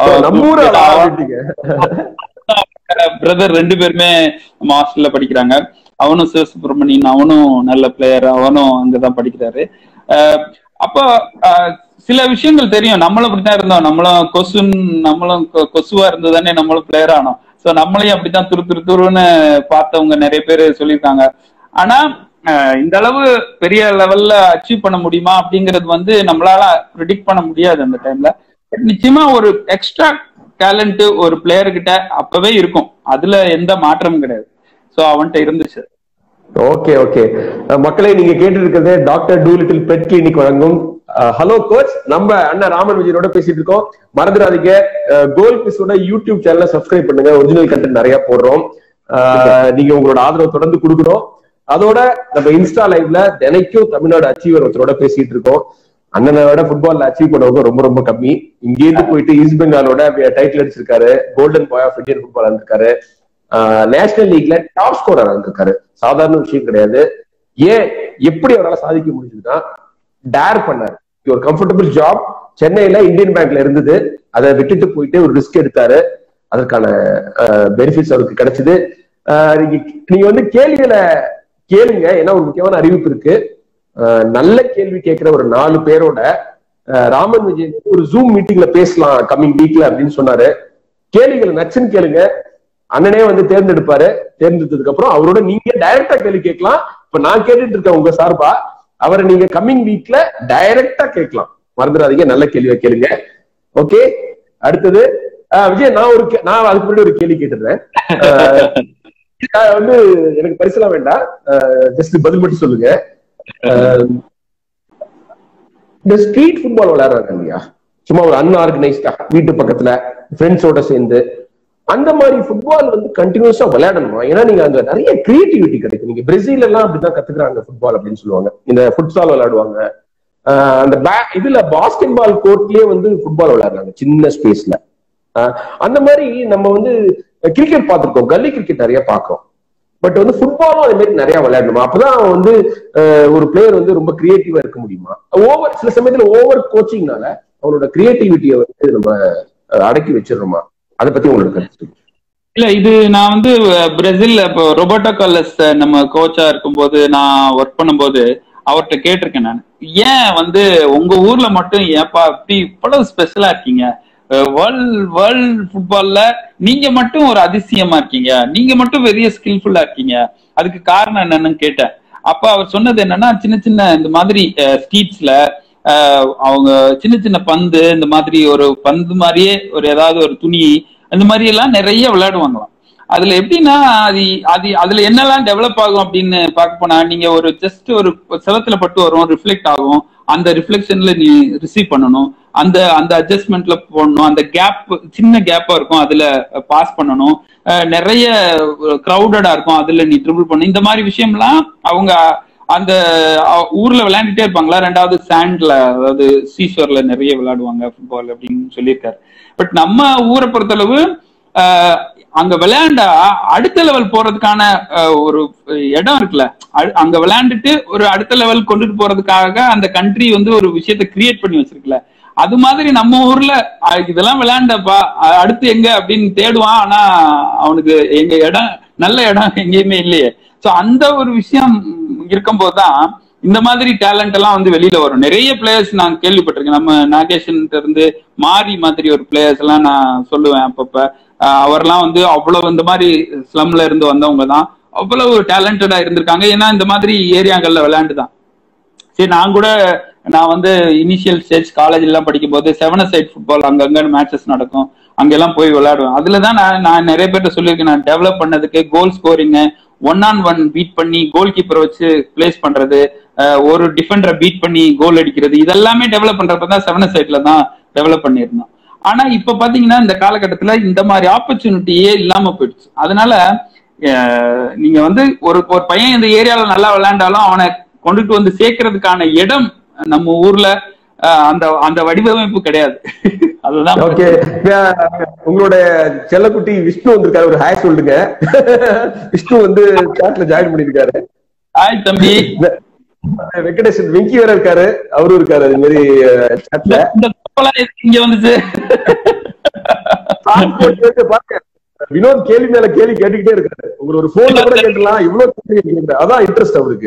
பிரதர் ரெண்டு பேருமே நம்ம ஹாஸ்டல்ல படிக்கிறாங்க. அவனும் சிவசுப்ரமணியன், அவனும் நல்ல பிளேயர், அவனும் அங்கதான் படிக்கிறாரு. அப்போ சில விஷயங்கள் தெரியும், நம்மளும் அப்படித்தான் இருந்தோம், நம்மளும் கொசு நம்மளும் கொசுவா இருந்ததுதானே நம்மளும் பிளேயர் ஆனோம். சோ நம்மளையும் அப்படித்தான் துரு துரு துருன்னு பார்த்தவங்க நிறைய பேர் சொல்லியிருக்காங்க. ஆனா இந்த அளவு பெரிய லெவல்ல அச்சீவ் பண்ண முடியுமா அப்படிங்கிறது வந்து நம்மளால ப்ரிடிக்ட் பண்ண முடியாது அந்த டைம்ல. நிச்சயமா ஒரு எக்ஸ்ட்ரா டேலண்ட் ஒரு பிளேயர் கிட்ட அப்பவே இருக்கும், அதுல எந்த மாற்றமும் கிடையாது. சோ அவன்கிட்ட இருந்துச்சு. ஓகே ஓகே மக்களை, நீங்க கேட்டு இருக்கிறது டாக்டர் டூலிட்டில் பெட் கிளினிக் வழங்கும் ஹலோ கோச். நம்ம அண்ணா ராமன் விஜயனோட பேசிட்டு இருக்கோம். மறந்துடாதீங்க, கோல் பிஸோட யூடியூப் சேனலை சப்ஸ்கிரைப் பண்ணுங்க, ஒரிஜினல் கண்டென்ட் நிறைய போடுறோம். நீங்க உங்களோட ஆதரவு தொடர்ந்து கொடுக்கணும். அதோட நம்ம இன்ஸ்டா லைவ்ல தினைக்கும் தமிழ்நாடு அச்சீவர் ஒருத்தரோட பேசிட்டு இருக்கோம். அண்ணனோட ஃபுட்பால்ல அச்சீவ் பண்ணவங்க ரொம்ப ரொம்ப கம்மி. இங்கேருந்து போயிட்டு ஈஸ்ட் பெங்காலோட டைட்டில் அடிச்சிருக்காரு, golden boy of Indian football இருக்காரு, நேஷனல் லீக்ல டாப் ஸ்கோரர் இருக்காரு. சாதாரண விஷயம் கிடையாது. ஏன் எப்படி அவரால் சாதிக்க முடிஞ்சதுன்னா டேர் பண்ணாரு. ஒரு கம்ஃபர்டபுள் ஜாப் சென்னையில இந்தியன் பேங்க்ல இருந்தது, அதை விட்டுட்டு போயிட்டு ஒரு ரிஸ்க் எடுத்தாரு. அதற்கான பெனிஃபிட்ஸ் அவருக்கு கிடைச்சது. நீங்க வந்து கேள்விகளை கேளுங்க, ஏன்னா ஒரு முக்கியமான அறிவிப்பு இருக்கு. நல்ல கேள்வி கேட்கிற ஒரு நாலு பேரோட ராமன் விஜயன் ஒரு ஜூம் மீட்டிங்ல பேசலாம் கம்மிங் வீக்ல அப்படின்னு சொன்னாரு. கேள்விகளை நச்சுன்னு கேளுங்க, அண்ணனே வந்து தேர்ந்தெடுப்பாரு. தேர்ந்தெடுத்ததுக்கு அப்புறம் அவரோட நீங்க டைரக்டா கேள்வி கேட்கலாம். இப்ப நான் கேட்டுட்டு இருக்கேன் உங்க சார்பா, அவரை நீங்க கம்மிங் வீக்ல டைரக்டா கேட்கலாம். மறந்துடாதீங்க, நல்ல கேள்வியை கேளுங்க. ஓகே, அடுத்தது விஜய், நான் ஒரு நான் அதுக்கு முன்னாடி ஒரு கேள்வி கேட்டுறேன். வந்து எனக்கு பரிசுலாம் வேண்டாம், ஜஸ்ட் பதில் மட்டும் சொல்லுங்க. இந்த ஸ்ட்ரீட் ஃபுட்பால் விளையாடுறாங்க இல்லையா, சும்மா ஒரு அன்ஆர்கனைஸ்டா வீட்டு பக்கத்துல ஃப்ரெண்ட்ஸோட சேர்ந்து, அந்த மாதிரி ஃபுட்பால் வந்து கண்டினியூஸா விளையாடணுமா? ஏன்னா நீங்க அங்க நிறைய கிரியேட்டிவிட்டி கிடைக்கும். நீங்க பிரேசில் எல்லாம் அப்படிதான் கத்துக்கிறாங்க ஃபுட்பால் அப்படின்னு சொல்லுவாங்க. இந்த ஃபுட்சால் விளையாடுவாங்க, அந்த இதுல பாஸ்கெட் பால் கோர்ட்லயே வந்து ஃபுட்பால் விளையாடுறாங்க சின்ன ஸ்பேஸ்ல. அந்த மாதிரி நம்ம வந்து கிரிக்கெட் பார்த்திருக்கோம், கல்லி கிரிக்கெட் நிறைய பார்க்கிறோம். பட் வந்து ஃபுட்பாலும் அதே மாதிரி நிறைய விளையாடணுமா? அப்பதான் வந்து ஒரு பிளேயர் வந்து ரொம்ப கிரியேட்டிவா இருக்க முடியுமா? ஓவர் சில சமயத்துல ஓவர் கோச்சிங்னால அவனோட கிரியேட்டிவிட்டியை வந்து நம்ம அடக்கி வச்சிடறோமா? அதை பத்தி உங்களுக்கு கருத்து? இல்ல, இது நான் வந்து பிரேசில்ல இப்போ ரொபர்டோ கார்லஸ் நம்ம கோச்சா இருக்கும்போது நான் ஒர்க் பண்ணும்போது அவர்கிட்ட கேட்டிருக்கேன் நான், ஏன் வந்து உங்க ஊர்ல மட்டும் ஏப்பா இப்படி இவ்வளவு ஸ்பெஷலா இருக்கீங்க, வேர்ல்ட் வேர்ல்ட் ஃபுட்பால்ல நீங்க மட்டும் ஒரு அதிசயமா இருக்கீங்க, நீங்க மட்டும் பெரிய ஸ்கில்ஃபுல்லா இருக்கீங்க, அதுக்கு காரணம் என்னன்னு கேட்டேன். அப்ப அவர் சொன்னது என்னன்னா, சின்ன சின்ன இந்த மாதிரி ஸ்ட்ரீட்ஸ்ல அவங்க சின்ன சின்ன பந்து, இந்த மாதிரி ஒரு பந்து மாதிரியே ஒரு ஏதாவது ஒரு துணி, இந்த மாதிரி எல்லாம் நிறைய விளையாடுவாங்களாம். அதுல எப்படின்னா அது அது அதுல என்னெல்லாம் டெவலப் ஆகும் அப்படின்னு பார்க்க போனா, நீங்க ஒரு ஜஸ்ட் ஒரு செவத்துல பட்டு வரும், ரிஃப்ளெக்ட் ஆகும், அந்த ரிஃப்ளெக்ஷன்ல நீ ரிசீவ் பண்ணணும், அந்த அந்த அட்ஜஸ்ட்மெண்ட்ல போடணும், அந்த கேப் சின்ன கேப்பா இருக்கும் அதுல பாஸ் பண்ணணும், நிறைய கிரௌடடா இருக்கும் அதுல நீ ட்ரிபிள் பண்ணணும். இந்த மாதிரி விஷயம்லாம் அவங்க அந்த ஊர்ல விளையாண்டுட்டே இருப்பாங்களா. ரெண்டாவது சாண்ட்ல, அதாவது சீஷோர்ல நிறைய விளையாடுவாங்க ஃபுட்பால் அப்படின்னு சொல்லியிருக்காரு. பட் நம்ம ஊரை பொறுத்தளவு ஆஹ் அங்க விளையாண்டா அடுத்த லெவல் போறதுக்கான ஒரு இடம் இருக்குல்ல, அங்க விளையாண்டுட்டு ஒரு அடுத்த லெவல் கொண்டுட்டு போறதுக்காக அந்த கண்ட்ரி வந்து ஒரு விஷயத்த கிரியேட் பண்ணி வச்சிருக்குல்ல, அது மாதிரி நம்ம ஊர்ல இதெல்லாம் விளையாண்டப்பா அடுத்து எங்க அப்படின்னு தேடுவான். ஆனா அவனுக்கு எங்க இடம், நல்ல இடம் எங்கேயுமே இல்லையே. சோ அந்த ஒரு விஷயம் இருக்கும் போதுதான் இந்த மாதிரி டேலண்ட் எல்லாம் வந்து வெளியில வரும். நிறைய பிளேயர்ஸ் நான் கேள்விப்பட்டிருக்கேன். நம்ம நாகேஷன் இருந்து மாறி மாதிரி ஒரு பிளேயர்ஸ் எல்லாம் நான் சொல்லுவேன் அப்பப்ப. அவர்லாம் வந்து அவ்வளவு இந்த மாதிரி ஸ்லம்ல இருந்து வந்தவங்க தான், அவ்வளவு டேலண்டடா இருந்திருக்காங்க. ஏன்னா இந்த மாதிரி ஏரியாங்கள்ல விளையாண்டுதான். சரி, நான் கூட நான் வந்து இனிஷியல் ஸ்டேஜ் காலேஜ் எல்லாம் படிக்கும் போது செவன் சைட் ஃபுட்பால் அங்கங்க மேட்சஸ் நடக்கும், அங்கெல்லாம் போய் விளையாடுவேன். அதுலதான் நான் நான் நிறைய பேர்ட்ட சொல்லியிருக்கேன், நான் டெவலப் பண்ணதுக்கு goal scoring, one on one beat பண்ணி கோல் கீப்பரை வச்சு பிளேஸ் பண்றது, ஒரு டிஃபெண்டரை பீட் பண்ணி கோல் அடிக்கிறது, இதெல்லாமே டெவலப் பண்றப்பதான் செவன் சைட்ல தான் டெவலப் பண்ணியிருந்தோம். ஆனா இப்ப பாத்தீங்கன்னா இந்த காலகட்டத்துல இந்த மாதிரி ஆப்பர்ச்சுனிட்டியே இல்லாம போயிடுச்சு. அதனால நீங்க வந்து ஒரு ஒரு பையன் இந்த ஏரியால நல்லா விளையாண்டாலும் அவனை கொண்டுட்டு வந்து சேர்க்கறதுக்கான இடம் நம்ம ஊர்ல அந்த அந்த வடிவமைப்பு கிடையாது. அதுதான். ஓகே, உங்களோட செல்லக்குட்டி விஷ்ணு வந்திருக்காரு, ஒரு ஹாய் சொல்லுங்க. விஷ்ணு வந்து சாட்ல ஜாயின் பண்ணிருக்காரு. ஹாய் தம்பி. வெங்கடேஷன் வெங்கி வேற இருக்காரு, அவரும் இருக்காரு அது மாதிரி சாட்ல. இங்க வந்துச்சு. வினோத் கேள்வி மேல கேள்வி கேட்டுக்கிட்டே இருக்காரு. உங்களுக்கு ஒரு போன்ல கூட கேட்கலாம், இவ்வளவு அதான் இன்ட்ரெஸ்ட் அவருக்கு.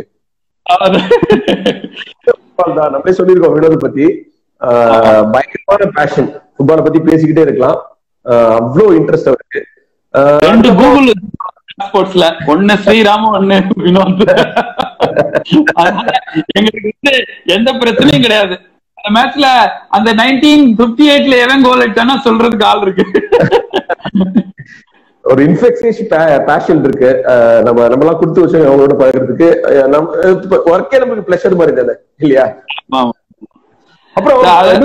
நம்மளே சொல்லிருக்கோம் வினோத் பத்தி, பயங்கரமான பேஷன், ஃபுட்பாலை பத்தி பேசிக்கிட்டே இருக்கலாம், அவ்வளவு இன்ட்ரெஸ்ட் அவருக்கு. ஸ்போர்ட்ஸ்ல ஒண்ணு ஸ்ரீராம் ஒண்ணு வினோத். அதனால எங்களுக்கு வந்து எந்த பிரச்சனையும் கிடையாது. அந்த மேட்ச்ல அந்த நைன்டீன் பிப்டி எயிட்ல எவன் கோல் அடிச்சானா சொல்றதுக்கு ஆள் இருக்கு. ஒரு இன்ஃபெக்ஷியஸ் பேஷன் இருக்கு. நம்ம நம்ம எல்லாம் கொடுத்து வச்சு அவங்களோட பழகிறதுக்கு நம்ம ஒர்க்கே நமக்கு பிளஷர் மாதிரி தானே இல்லையா? அப்புறம்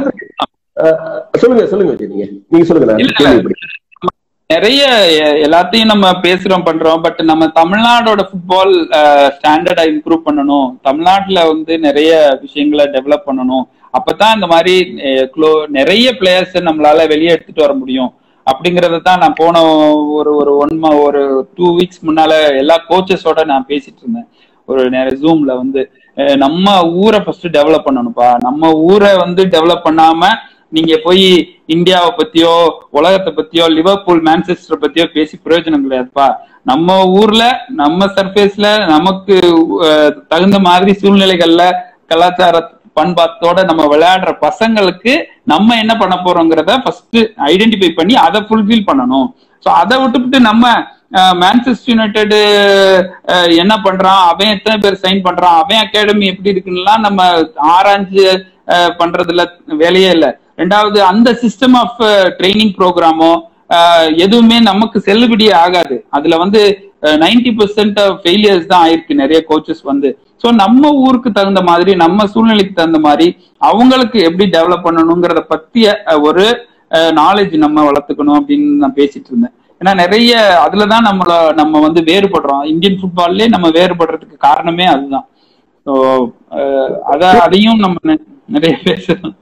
சொல்லுங்க சொல்லுங்க நீங்க நீங்க சொல்லுங்க. நிறைய எல்லாத்தையும் நம்ம பேசுறோம் பண்றோம். பட் நம்ம தமிழ்நாடோட ஃபுட்பால் ஸ்டாண்டர்டை இம்ப்ரூவ் பண்ணணும். தமிழ்நாட்டுல வந்து நிறைய விஷயங்களை டெவலப் பண்ணணும். அப்பதான் இந்த மாதிரி நிறைய பிளேயர்ஸ் நம்மளால வெளியே எடுத்துட்டு வர முடியும் அப்படிங்கறத தான் நான் போன ஒரு ஒரு ஒன் ஒரு டூ வீக்ஸ் முன்னால எல்லா கோச்சஸோட நான் பேசிட்டு இருந்தேன். ஒரு நிறைய ஜூம்ல வந்து நம்ம ஊரை ஃபர்ஸ்ட் டெவலப் பண்ணணும்ப்பா. நம்ம ஊரை வந்து டெவலப் பண்ணாம நீங்க போய் இந்தியாவை பத்தியோ உலகத்தை பத்தியோ லிவர்பூல் மான்செஸ்டர் பத்தியோ பேசி பிரயோஜனம் கிடையாதுப்பா. நம்ம ஊர்ல நம்ம சர்ஃபேஸ்ல நமக்கு தகுந்த மாதிரி சூழ்நிலைகள்ல கலாச்சார பண்பாட்டோட நம்ம விளையாடுற பசங்களுக்கு நம்ம என்ன பண்ண போறோங்கிறத ஃபர்ஸ்ட் ஐடென்டிஃபை பண்ணி அதை ஃபுல்ஃபில் பண்ணணும். ஸோ அதை விட்டுவிட்டு நம்ம மான்செஸ்டர் யுனைடெட் என்ன பண்றான், அவன் எத்தனை பேர் சைன் பண்றான், அவன் அகாடமி எப்படி இருக்குன்னுலாம் நம்ம ஆராய்ஞ்சு பண்றதுல வேலையே இல்லை. ரெண்டாவது அந்த சிஸ்டம் ஆஃப் ட்ரைனிங் ப்ரோக்ராமோ எதுவுமே நமக்கு செல்லுபடியே ஆகாது. அதுல வந்து நைன்டி பெர்சென்ட் ஃபெயிலியர்ஸ் தான் ஆயிருக்கு நிறைய கோச்சஸ் வந்து. ஸோ நம்ம ஊருக்கு தகுந்த மாதிரி நம்ம சூழ்நிலைக்கு தகுந்த மாதிரி அவங்களுக்கு எப்படி டெவலப் பண்ணணுங்கிறத பத்திய ஒரு நாலேஜ் நம்ம வளர்த்துக்கணும் அப்படின்னு நான் பேசிட்டு இருந்தேன். ஏன்னா நிறைய அதுலதான் நம்மள நம்ம வந்து வேறுபடுறோம். இந்தியன் ஃபுட்பால்லே நம்ம வேறுபடுறதுக்கு காரணமே அதுதான். ஸோ அத அதையும் நம்ம நிறைய பேசணும்.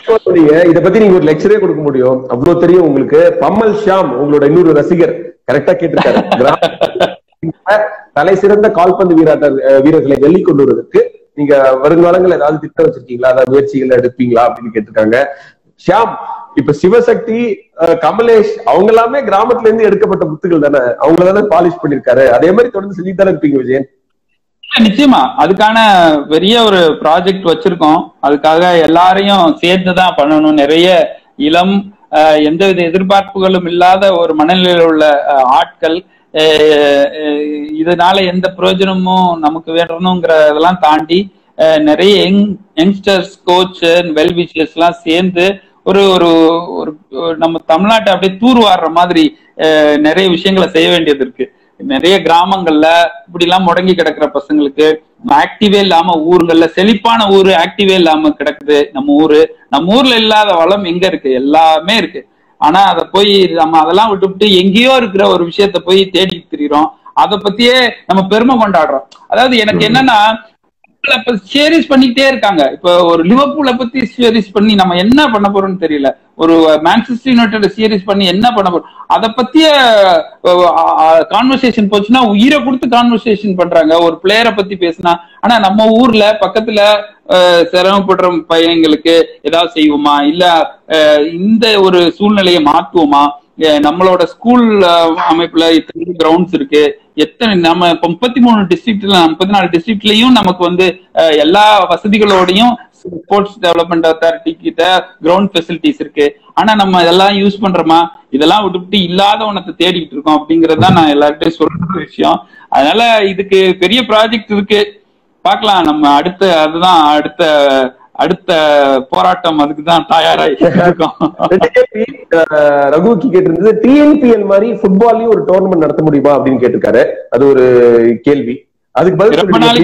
இத பத்தி நீங்க ஒரு லெக்சரே கொடுக்க முடியும், அவ்வளவு தெரியும் உங்களுக்கு. பம்மல் ஷாம் உங்களோட இன்னொரு ரசிகர் கரெக்டா கேட்டிருக்காரு. தலை சிறந்த கால்பந்து வீரர் வீரர்களை வெளிக்கொண்டு வருவதற்கு நீங்க வருங்காலங்கள் ஏதாவது திட்டம் வச்சிருக்கீங்களா, அதாவது முயற்சிகள் எடுப்பீங்களா அப்படின்னு கேட்டிருக்காங்க. ஷியாம், இப்ப சிவசக்தி, கமலேஷ் அவங்க எல்லாமே கிராமத்துல இருந்து எடுக்கப்பட்ட முத்துகள் தானே, அவங்கள தானே பாலிஷ் பண்ணிருக்காரு. அதே மாதிரி தொடர்ந்து செஞ்சுட்டு தானே இருப்பீங்க விஜயன்? நிச்சயமா அதுக்கான பெரிய ஒரு ப்ராஜெக்ட் வச்சிருக்கோம். அதுக்காக எல்லாரையும் சேர்த்துதான் பண்ணணும். நிறைய இளம் எந்தவித எதிர்பார்ப்புகளும் இல்லாத ஒரு மனநிலையில் உள்ள ஆட்கள், இதனால எந்த பிரயோஜனமும் நமக்கு வேணுங்கிறதெல்லாம் தாண்டி நிறைய young youngsters coach well wishers எல்லாம் சேர்ந்து ஒரு ஒரு நம்ம தமிழ்நாட்டை அப்படியே தூர்வாடுற மாதிரி நிறைய விஷயங்களை செய்ய வேண்டியது இருக்கு. நிறைய கிராமங்கள்ல இப்படி எல்லாம் முடங்கி கிடக்குற பசங்களுக்கு ஆக்டிவே இல்லாம, ஊர்கள்ல செழிப்பான ஊரு ஆக்டிவே இல்லாம கிடக்குது நம்ம ஊரு. நம்ம ஊர்ல இல்லாத வளம் எங்க இருக்கு? எல்லாமே இருக்கு. ஆனா அதை போய் நம்ம அதெல்லாம் விட்டுவிட்டு எங்கேயோ இருக்கிற ஒரு விஷயத்த போய் தேடி திரிகிறோம். அதை பத்தியே நம்ம பெருமை கொண்டாடுறோம். அதாவது எனக்கு என்னன்னா சீரிஸ் பண்ணிட்டே இருக்காங்க. இப்ப ஒரு லிவர்பூலை பத்தி சீரிஸ் பண்ணி நம்ம என்ன பண்ண போறோம்னு தெரியல. ஒரு மான்செஸ்டர் யுனைடெட் சீரிஸ் பண்ணி என்ன பண்ண போறோம், அதை பத்திய கான்வர்சேஷன் போச்சுன்னா உயிரை கொடுத்து கான்வர்சேஷன் பண்றாங்க ஒரு பிளேயரை பத்தி பேசினா. ஆனா நம்ம ஊர்ல பக்கத்துல சிரமப்படுற பையங்களுக்கு ஏதாவது செய்வோமா, இல்ல இந்த ஒரு சூழ்நிலையை மாத்துவோமா? நம்மளோட ஸ்கூல் அமைப்புல எத்தனை கிரவுண்ட்ஸ் இருக்கு, எத்தனை நம்ம இப்ப முப்பத்தி மூணு டிஸ்ட்ரிக்ட்ல முப்பத்தி நாலு டிஸ்ட்ரிக்ட்லயும் நமக்கு வந்து எல்லா வசதிகளோடையும் ஸ்போர்ட்ஸ் டெவலப்மெண்ட் அத்தாரிட்டி கிட்ட கிரவுண்ட் ஃபெசிலிட்டிஸ் இருக்கு. ஆனா நம்ம இதெல்லாம் யூஸ் பண்றோமா? இதெல்லாம் விட்டுவிட்டு இல்லாதவனத்தை தேடிட்டு இருக்கோம் அப்படிங்கறதுதான் நான் எல்லார்கிட்டையும் சொல்ற விஷயம். அதனால இதுக்கு பெரிய ப்ராஜெக்ட் இருக்கு, பார்க்கலாம். நம்ம அடுத்த அதுதான் அடுத்த அடுத்த போராட்டம் அதுக்குதான் தயாராகி இருக்கோம். ரகுக்கு கேட்டிருந்தது டிஎன்பிஎல் மாதிரி ஃபுட்பால்லயும் ஒரு டோர்னமெண்ட் நடத்த முடியுமா அப்படின்னு கேட்டிருக்காரு. அது ஒரு கேள்வி. அதுக்கு பதில் ரொம்ப நாளைக்கு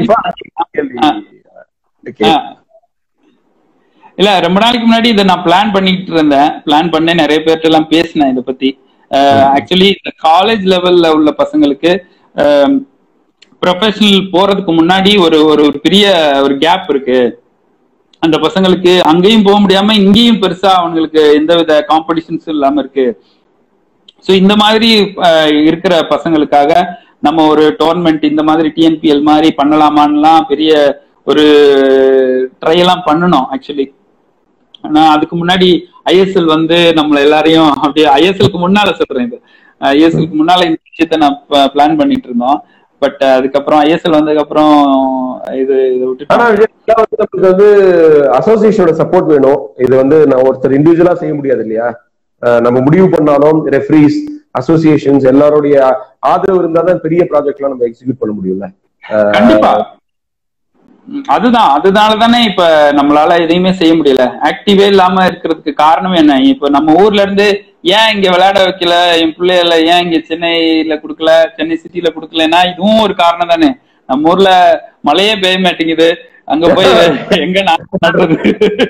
இல்ல ரொம்ப நாளைக்கு முன்னாடி இதை நான் பிளான் பண்ணிட்டு இருந்தேன். பிளான் பண்ண நிறைய பேர்ட்ட எல்லாம் பேசினேன் இதை பத்தி. ஆக்சுவலி இந்த காலேஜ் லெவல்ல உள்ள பசங்களுக்கு ப்ரொஃபஷனல் போறதுக்கு முன்னாடி ஒரு ஒரு பெரிய ஒரு கேப் இருக்கு. அந்த பசங்களுக்கு அங்கேயும் போக முடியாம இங்கேயும் பெருசா அவங்களுக்கு எந்தவித காம்படிஷன்ஸும் இல்லாம இருக்கு. ஸோ இந்த மாதிரி இருக்கிற பசங்களுக்காக நம்ம ஒரு டோர்னமெண்ட் இந்த மாதிரி டிஎன்பிஎல் மாதிரி பண்ணலாமான்லாம் பெரிய ஒரு ட்ரையெல்லாம் பண்ணணும் ஆக்சுவலி. ஆனா அதுக்கு முன்னாடி ஐஎஸ்எல் வந்து நம்மள எல்லாரையும் அப்படியே ஐஎஸ்எல்க்கு முன்னால சொல்றேன், இது ஐஎஸ்எல்க்கு முன்னால இந்த விஷயத்த நான் பிளான் பண்ணிட்டு இருந்தோம். பட் அதுக்கப்புறம் ஐஎஸ்எல் வந்ததுக்கு அப்புறம் இது விட்டுட்டு வந்து அசோசியேஷனோட சப்போர்ட் வேணும். இது வந்து நான் ஒருத்தர் இண்டிவிஜுவலா செய்ய முடியாது இல்லையா? நம்ம முடிவு பண்ணாலும் ரெஃப்ரீஸ் அசோசியேஷன்ஸ் எல்லாருடைய ஆதரவு இருந்தாதான் பெரிய ப்ராஜெக்ட் எல்லாம் நம்ம எக்ஸிக்யூட் பண்ண முடியும்ல. கண்டிப்பா அதுதான் அதனாலதானே இப்ப நம்மளால எதையுமே செய்ய முடியல. ஆக்டிவே இல்லாம இருக்கிறதுக்கு காரணம் என்ன? இப்ப நம்ம ஊர்ல இருந்து ஏன் இங்க விளையாட வைக்கல என் பிள்ளைகள, ஏன் இங்க சென்னையில குடுக்கல, சென்னை சிட்டில குடுக்கலன்னா இதுவும் ஒரு காரணம் தானே. நம்ம ஊர்ல மழையே பெய்ய மாட்டேங்குது, அங்க போய் எங்க நடுறது.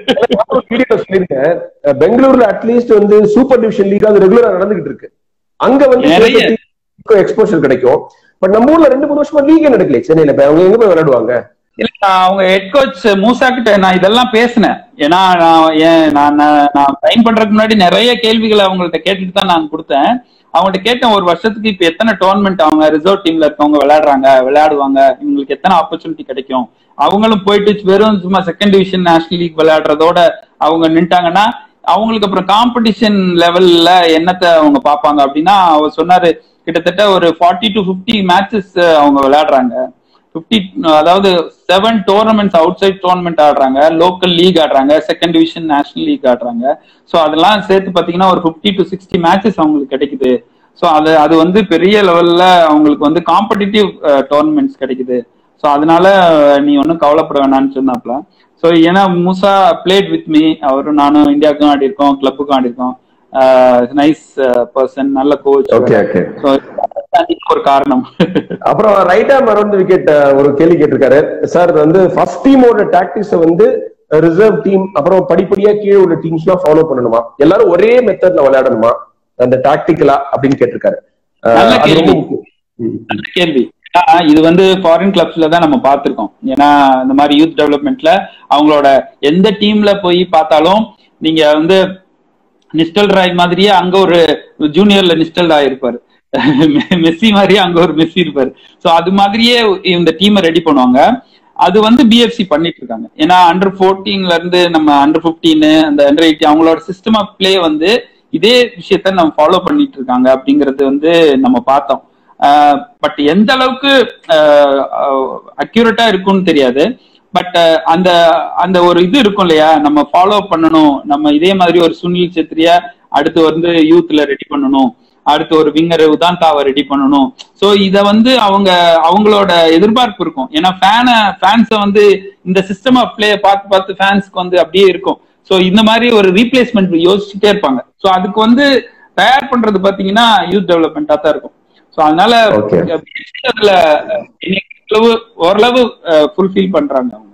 பெங்களூர்ல அட்லீஸ்ட் வந்து சூப்பர் டிவிஷன் லீக் அது ரெகுலரா நடந்துகிட்டு இருக்கு, அங்க வந்து நிறைய எக்ஸ்போஷர் கிடைக்கும். பட் நம்ம ஊர்ல ரெண்டு மூணு வருஷமா லீக் நடக்கல சென்னையில, அவங்க எங்க போய் விளையாடுவாங்க? இல்ல அவங்க ஹெட் கோச் மூசா கிட்ட நான் இதெல்லாம் பேசினேன். ஏன்னா நான் ஏன் நான் நான் சைன் பண்றதுக்கு முன்னாடி நிறைய கேள்விகளை அவங்கள்ட்ட கேட்டுட்டு தான் நான் கொடுத்தேன். அவங்கள்ட்ட கேட்டேன், ஒரு வருஷத்துக்கு இப்ப எத்தனை டோர்னமெண்ட் அவங்க ரிசர்வ் டீம்ல இருக்கவங்க விளையாடுறாங்க விளையாடுவாங்க இவங்களுக்கு எத்தனை ஆப்பர்ச்சுனிட்டி கிடைக்கும்? அவங்களும் போயிட்டு வெறும் சும்மா செகண்ட் டிவிஷன் நேஷனல் லீக் விளையாடுறதோட அவங்க நின்ட்டாங்கன்னா அவங்களுக்கு அப்புறம் காம்படிஷன் லெவல்ல என்னத்தை அவங்க பார்ப்பாங்க அப்படின்னா, அவர் சொன்னாரு கிட்டத்தட்ட ஒரு ஃபார்ட்டி டு பிப்டி மேட்சஸ் அவங்க விளையாடுறாங்க. பிப்டி அதாவது seven tournaments outside tournament ஆடுறாங்க, லோக்கல் லீக் ஆடுறாங்க, செகண்ட் டிவிஷன் நேஷனல் லீக் ஆடுறாங்க. ஸோ அதெல்லாம் சேர்த்து பார்த்தீங்கன்னா ஒரு பிப்டி டு சிக்ஸ்டி மேட்சஸ் அவங்களுக்கு கிடைக்குது. ஸோ அது அது வந்து பெரிய லெவல்ல அவங்களுக்கு வந்து காம்படிட்டிவ் டோர்னமெண்ட்ஸ் கிடைக்குது. ஸோ அதனால நீ ஒன்றும் கவலைப்பட வேணாம்னு சொன்னாப்ல. ஸோ ஏன்னா மூசா பிளேட் வித் மீ, அவரும் நானும் இந்தியாவுக்கும் ஆடி இருக்கோம், கிளப்புக்கும் ஆடி இருக்கோம். நைஸ் பர்சன், நல்ல கோச். ஒரு காரணம். அப்புறம் ரைட் ஆர்ம் அரவுண்ட் விக்கெட் ஒரு கேள்வி கேட்டிருக்காரு சார். வந்து ஃபர்ஸ்ட் டீமோட டாக்டிக்ஸ் வந்து ரிசர்வ் டீம் அப்புறம் படிப்படியா கீழே உள்ள டீம்ஸ் எல்லாம் ஃபாலோ பண்ணணுமா, எல்லாரும் ஒரே மெத்தட்ல விளையாடணுமா அந்த டாக்டிக்கலா அப்படின்னு கேட்டிருக்காரு. நல்ல கேள்வி நல்ல கேள்வி இது வந்து ஃபாரின் கிளப்ஸ்ல தான் நம்ம பார்த்திருக்கோம். ஏன்னா இந்த மாதிரி யூத் டெவலப்மெண்ட்ல அவங்களோட எந்த டீம்ல போய் பார்த்தாலும் நீங்க வந்து நிஸ்டல் ராய் மாதிரியே அங்க ஒரு ஜூனியர்ல நிஸ்டல் ராய் இருப்பாரு, மெஸ்ஸி மாதிரியே அங்க ஒரு மெஸ்ஸி இருப்பாரு. சோ அது மாதிரியே இந்த டீமை ரெடி பண்ணுவாங்க. அது வந்து பிஎஃப்சி பண்ணிட்டு இருக்காங்க. ஏன்னா அண்டர் போர்டீன்ல இருந்து நம்ம அண்டர் பிப்டீன் அந்த அண்டர் எயிட்டீன் அவங்களோட சிஸ்டம் ஆஃப் பிளே வந்து இதே விஷயத்த நம்ம ஃபாலோ பண்ணிட்டு இருக்காங்க அப்படிங்கறது வந்து நம்ம பார்த்தோம். பட் எந்த அளவுக்கு அக்யூரேட்டா இருக்கும்னு தெரியாது. பட் அந்த அந்த ஒரு இது இருக்கும் இல்லையா, நம்ம ஃபாலோ பண்ணணும், நம்ம இதே மாதிரி ஒரு சுனில் சேத்ரியா அடுத்து வந்து யூத்ல ரெடி பண்ணணும், அடுத்து ஒரு விங்கர் உதாந்தாவை ரெடி பண்ணணும். சோ இத வந்து அவங்க அவங்களோட எதிர்பார்ப்பு இருக்கும். ஏன்னா ஃபேன ஃபேன்ஸை வந்து இந்த சிஸ்டம் ஆஃப் பிளே பார்த்து பார்த்து ஃபேன்ஸ்க்கு வந்து அப்படியே இருக்கும். சோ இந்த மாதிரி ஒரு ரீப்ளேஸ்மெண்ட் யோசிச்சுட்டே இருப்பாங்க. சோ அதுக்கு வந்து தயார் பண்றது பாத்தீங்கன்னா யூத் டெவலப்மெண்டா தான் இருக்கும். சோ அதனால அதுல ஓரளவு ஃபுல்ஃபில் பண்றாங்க.